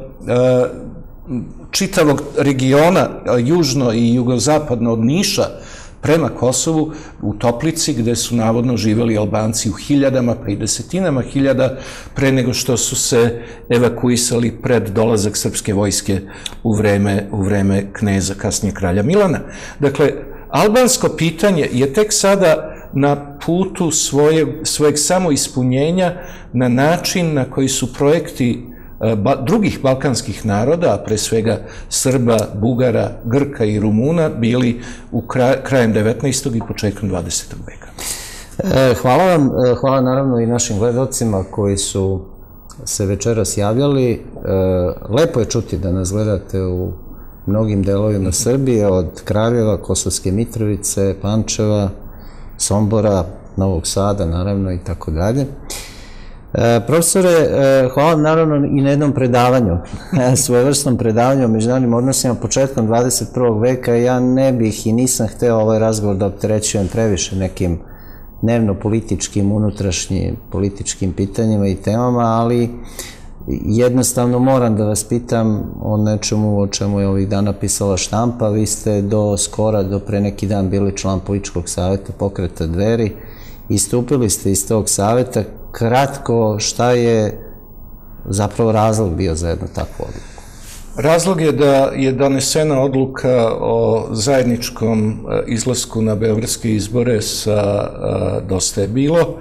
čitavog regiona, južno i jugozapadno od Niša, prema Kosovu, u Toplici, gde su navodno živeli Albanci u hiljadama, pa i desetinama hiljada, pre nego što su se evakuisali pred dolazak srpske vojske u vreme, u vreme kneza, kasnije kralja Milana. Dakle, albansko pitanje je tek sada na putu svoje, svojeg samoispunjenja na način na koji su projekti drugih balkanskih naroda, a pre svega Srba, Bugara, Grka i Rumuna, bili u krajem devetnaestog i početkom dvadesetog veka. Hvala vam, hvala naravno i našim gledalcima koji su se večeras javljali. Lepo je čuti da nas gledate u mnogim delovima Srbije, od Kraljeva, Kosovske Mitrovice, Pančeva, Sombora, Novog Sada, naravno i tako dalje. Profesore, hvala vam naravno i na jednom predavanju, svojevrsnom predavanju o međunarodnim odnosima početkom dvadeset prvog veka. Ja ne bih i nisam hteo ovaj razgovor da opterećujem previše nekim dnevno-političkim, unutrašnjim političkim pitanjima i temama, ali jednostavno moram da vas pitam o nečemu o čemu je ovih dana pisala štampa. Vi ste do skora, do pre neki dan bili član političkog saveta Pokreta Dveri, istupili ste iz tog saveta. Kratko, šta je zapravo razlog bio za jednu takvu odluku? Razlog je da je donesena odluka o zajedničkom izlasku na beogradske izbore sa Dosta je bilo.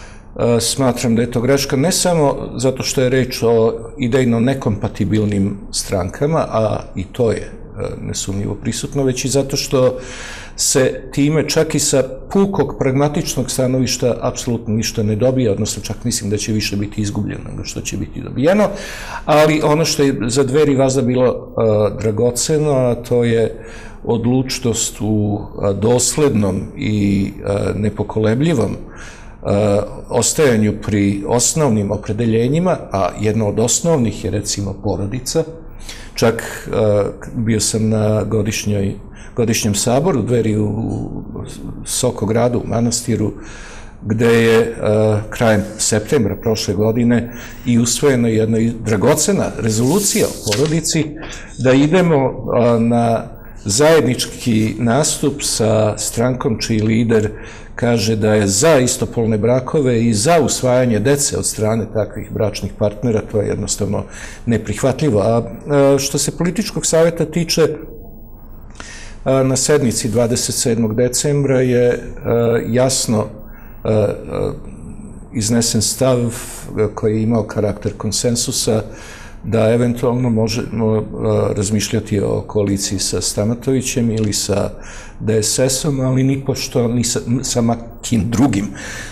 Smatram da je to greška ne samo zato što je reč o idejno nekompatibilnim strankama, a i to je nesumnjivo prisutno, već i zato što se time čak i sa pukog pragmatičnog stanovišta apsolutno ništa ne dobija, odnosno čak mislim da će više biti izgubljeno nego što će biti dobijeno, ali ono što je za Dveri vazda bilo dragoceno, a to je odlučnost u doslednom i nepokolebljivom ostajanju pri osnovnim opredeljenjima, a jedno od osnovnih je recimo porodica, čak bio sam na godišnjoj, godišnjem saboru Dveri u Sokogradu, u manastiru, gde je krajem septembra prošle godine i usvojena jedna dragocena rezolucija o porodici, da idemo na zajednički nastup sa strankom čiji lider kaže da je za istopolne brakove i za usvajanje dece od strane takvih bračnih partnera. To je jednostavno neprihvatljivo. A što se političkog savjeta tiče, na sednici dvadeset sedmog decembra je jasno iznesen stav koji je imao karakter konsensusa da eventualno možemo razmišljati o koaliciji sa Stamatovićem ili sa D S S-om, ali nipošto ni sa makim drugim.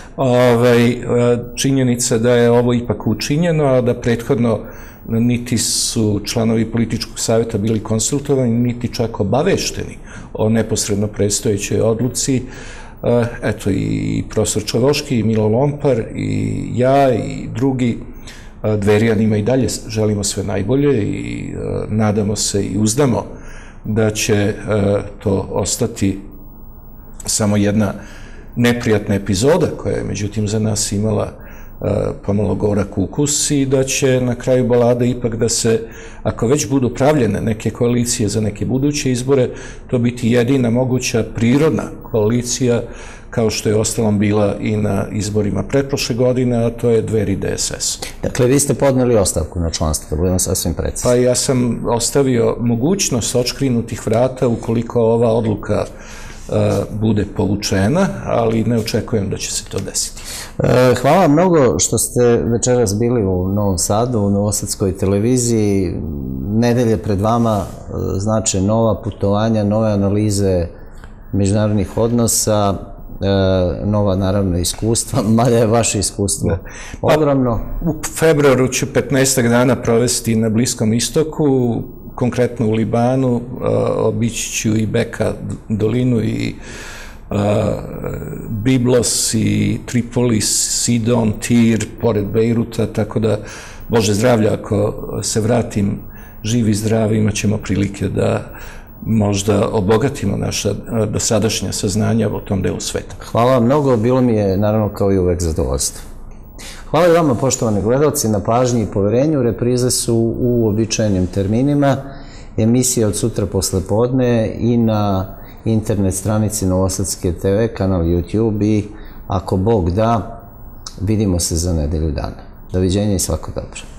Činjenica da je ovo ipak učinjeno, a da prethodno niti su članovi političkog savjeta bili konsultovani, niti čak obavešteni o neposredno predstojećoj odluci. Eto, i profesor Čavoški, i Milo Lompar, i ja, i drugi Dverijanima i dalje želimo sve najbolje i nadamo se i uzdamo da će to ostati samo jedna neprijatna epizoda koja je međutim za nas imala pomalo gorak ukus i da će na kraju balade ipak da se, ako već budu pravljene neke koalicije za neke buduće izbore, to biti jedina moguća prirodna koalicija kao što je ostalom bila i na izborima pretprošle godine, a to je Dveri D S S. Dakle, vi ste podneli ostavku na članstvo, da budemo sasvim precizno. Pa ja sam ostavio mogućnost očkrinutih vrata ukoliko ova odluka bude povučena, ali ne očekujem da će se to desiti. Hvala vam mnogo što ste večeras bili u Novom Sadu, u Novosadskoj televiziji. Nedelje pred vama znače nova putovanja, nove analize međunarodnih odnosa, nova naravno iskustva, mada je vaše iskustvo ogromno. U februaru ću petnaestak dana provesti na Bliskom istoku, konkretno u Libanu, obići ću i Beka dolinu i Biblos i Tripolis, Sidon, Tir, pored Bejruta, tako da, Bože zdravlja, ako se vratim živi i zdravi, imat ćemo prilike da možda obogatimo naša dosadašnja saznanja o tom delu sveta. Hvala vam mnogo, bilo mi je naravno kao i uvek zadovoljstvo. Hvala i vama, poštovani gledalci, na pažnji i poverenju. Reprize su u uobičajenim terminima, emisija od sutra posle podne i na internet stranici Novosadske te ve, kanal YouTube i ako Bog da, vidimo se za nedelju dana. Doviđenja i svako dobro.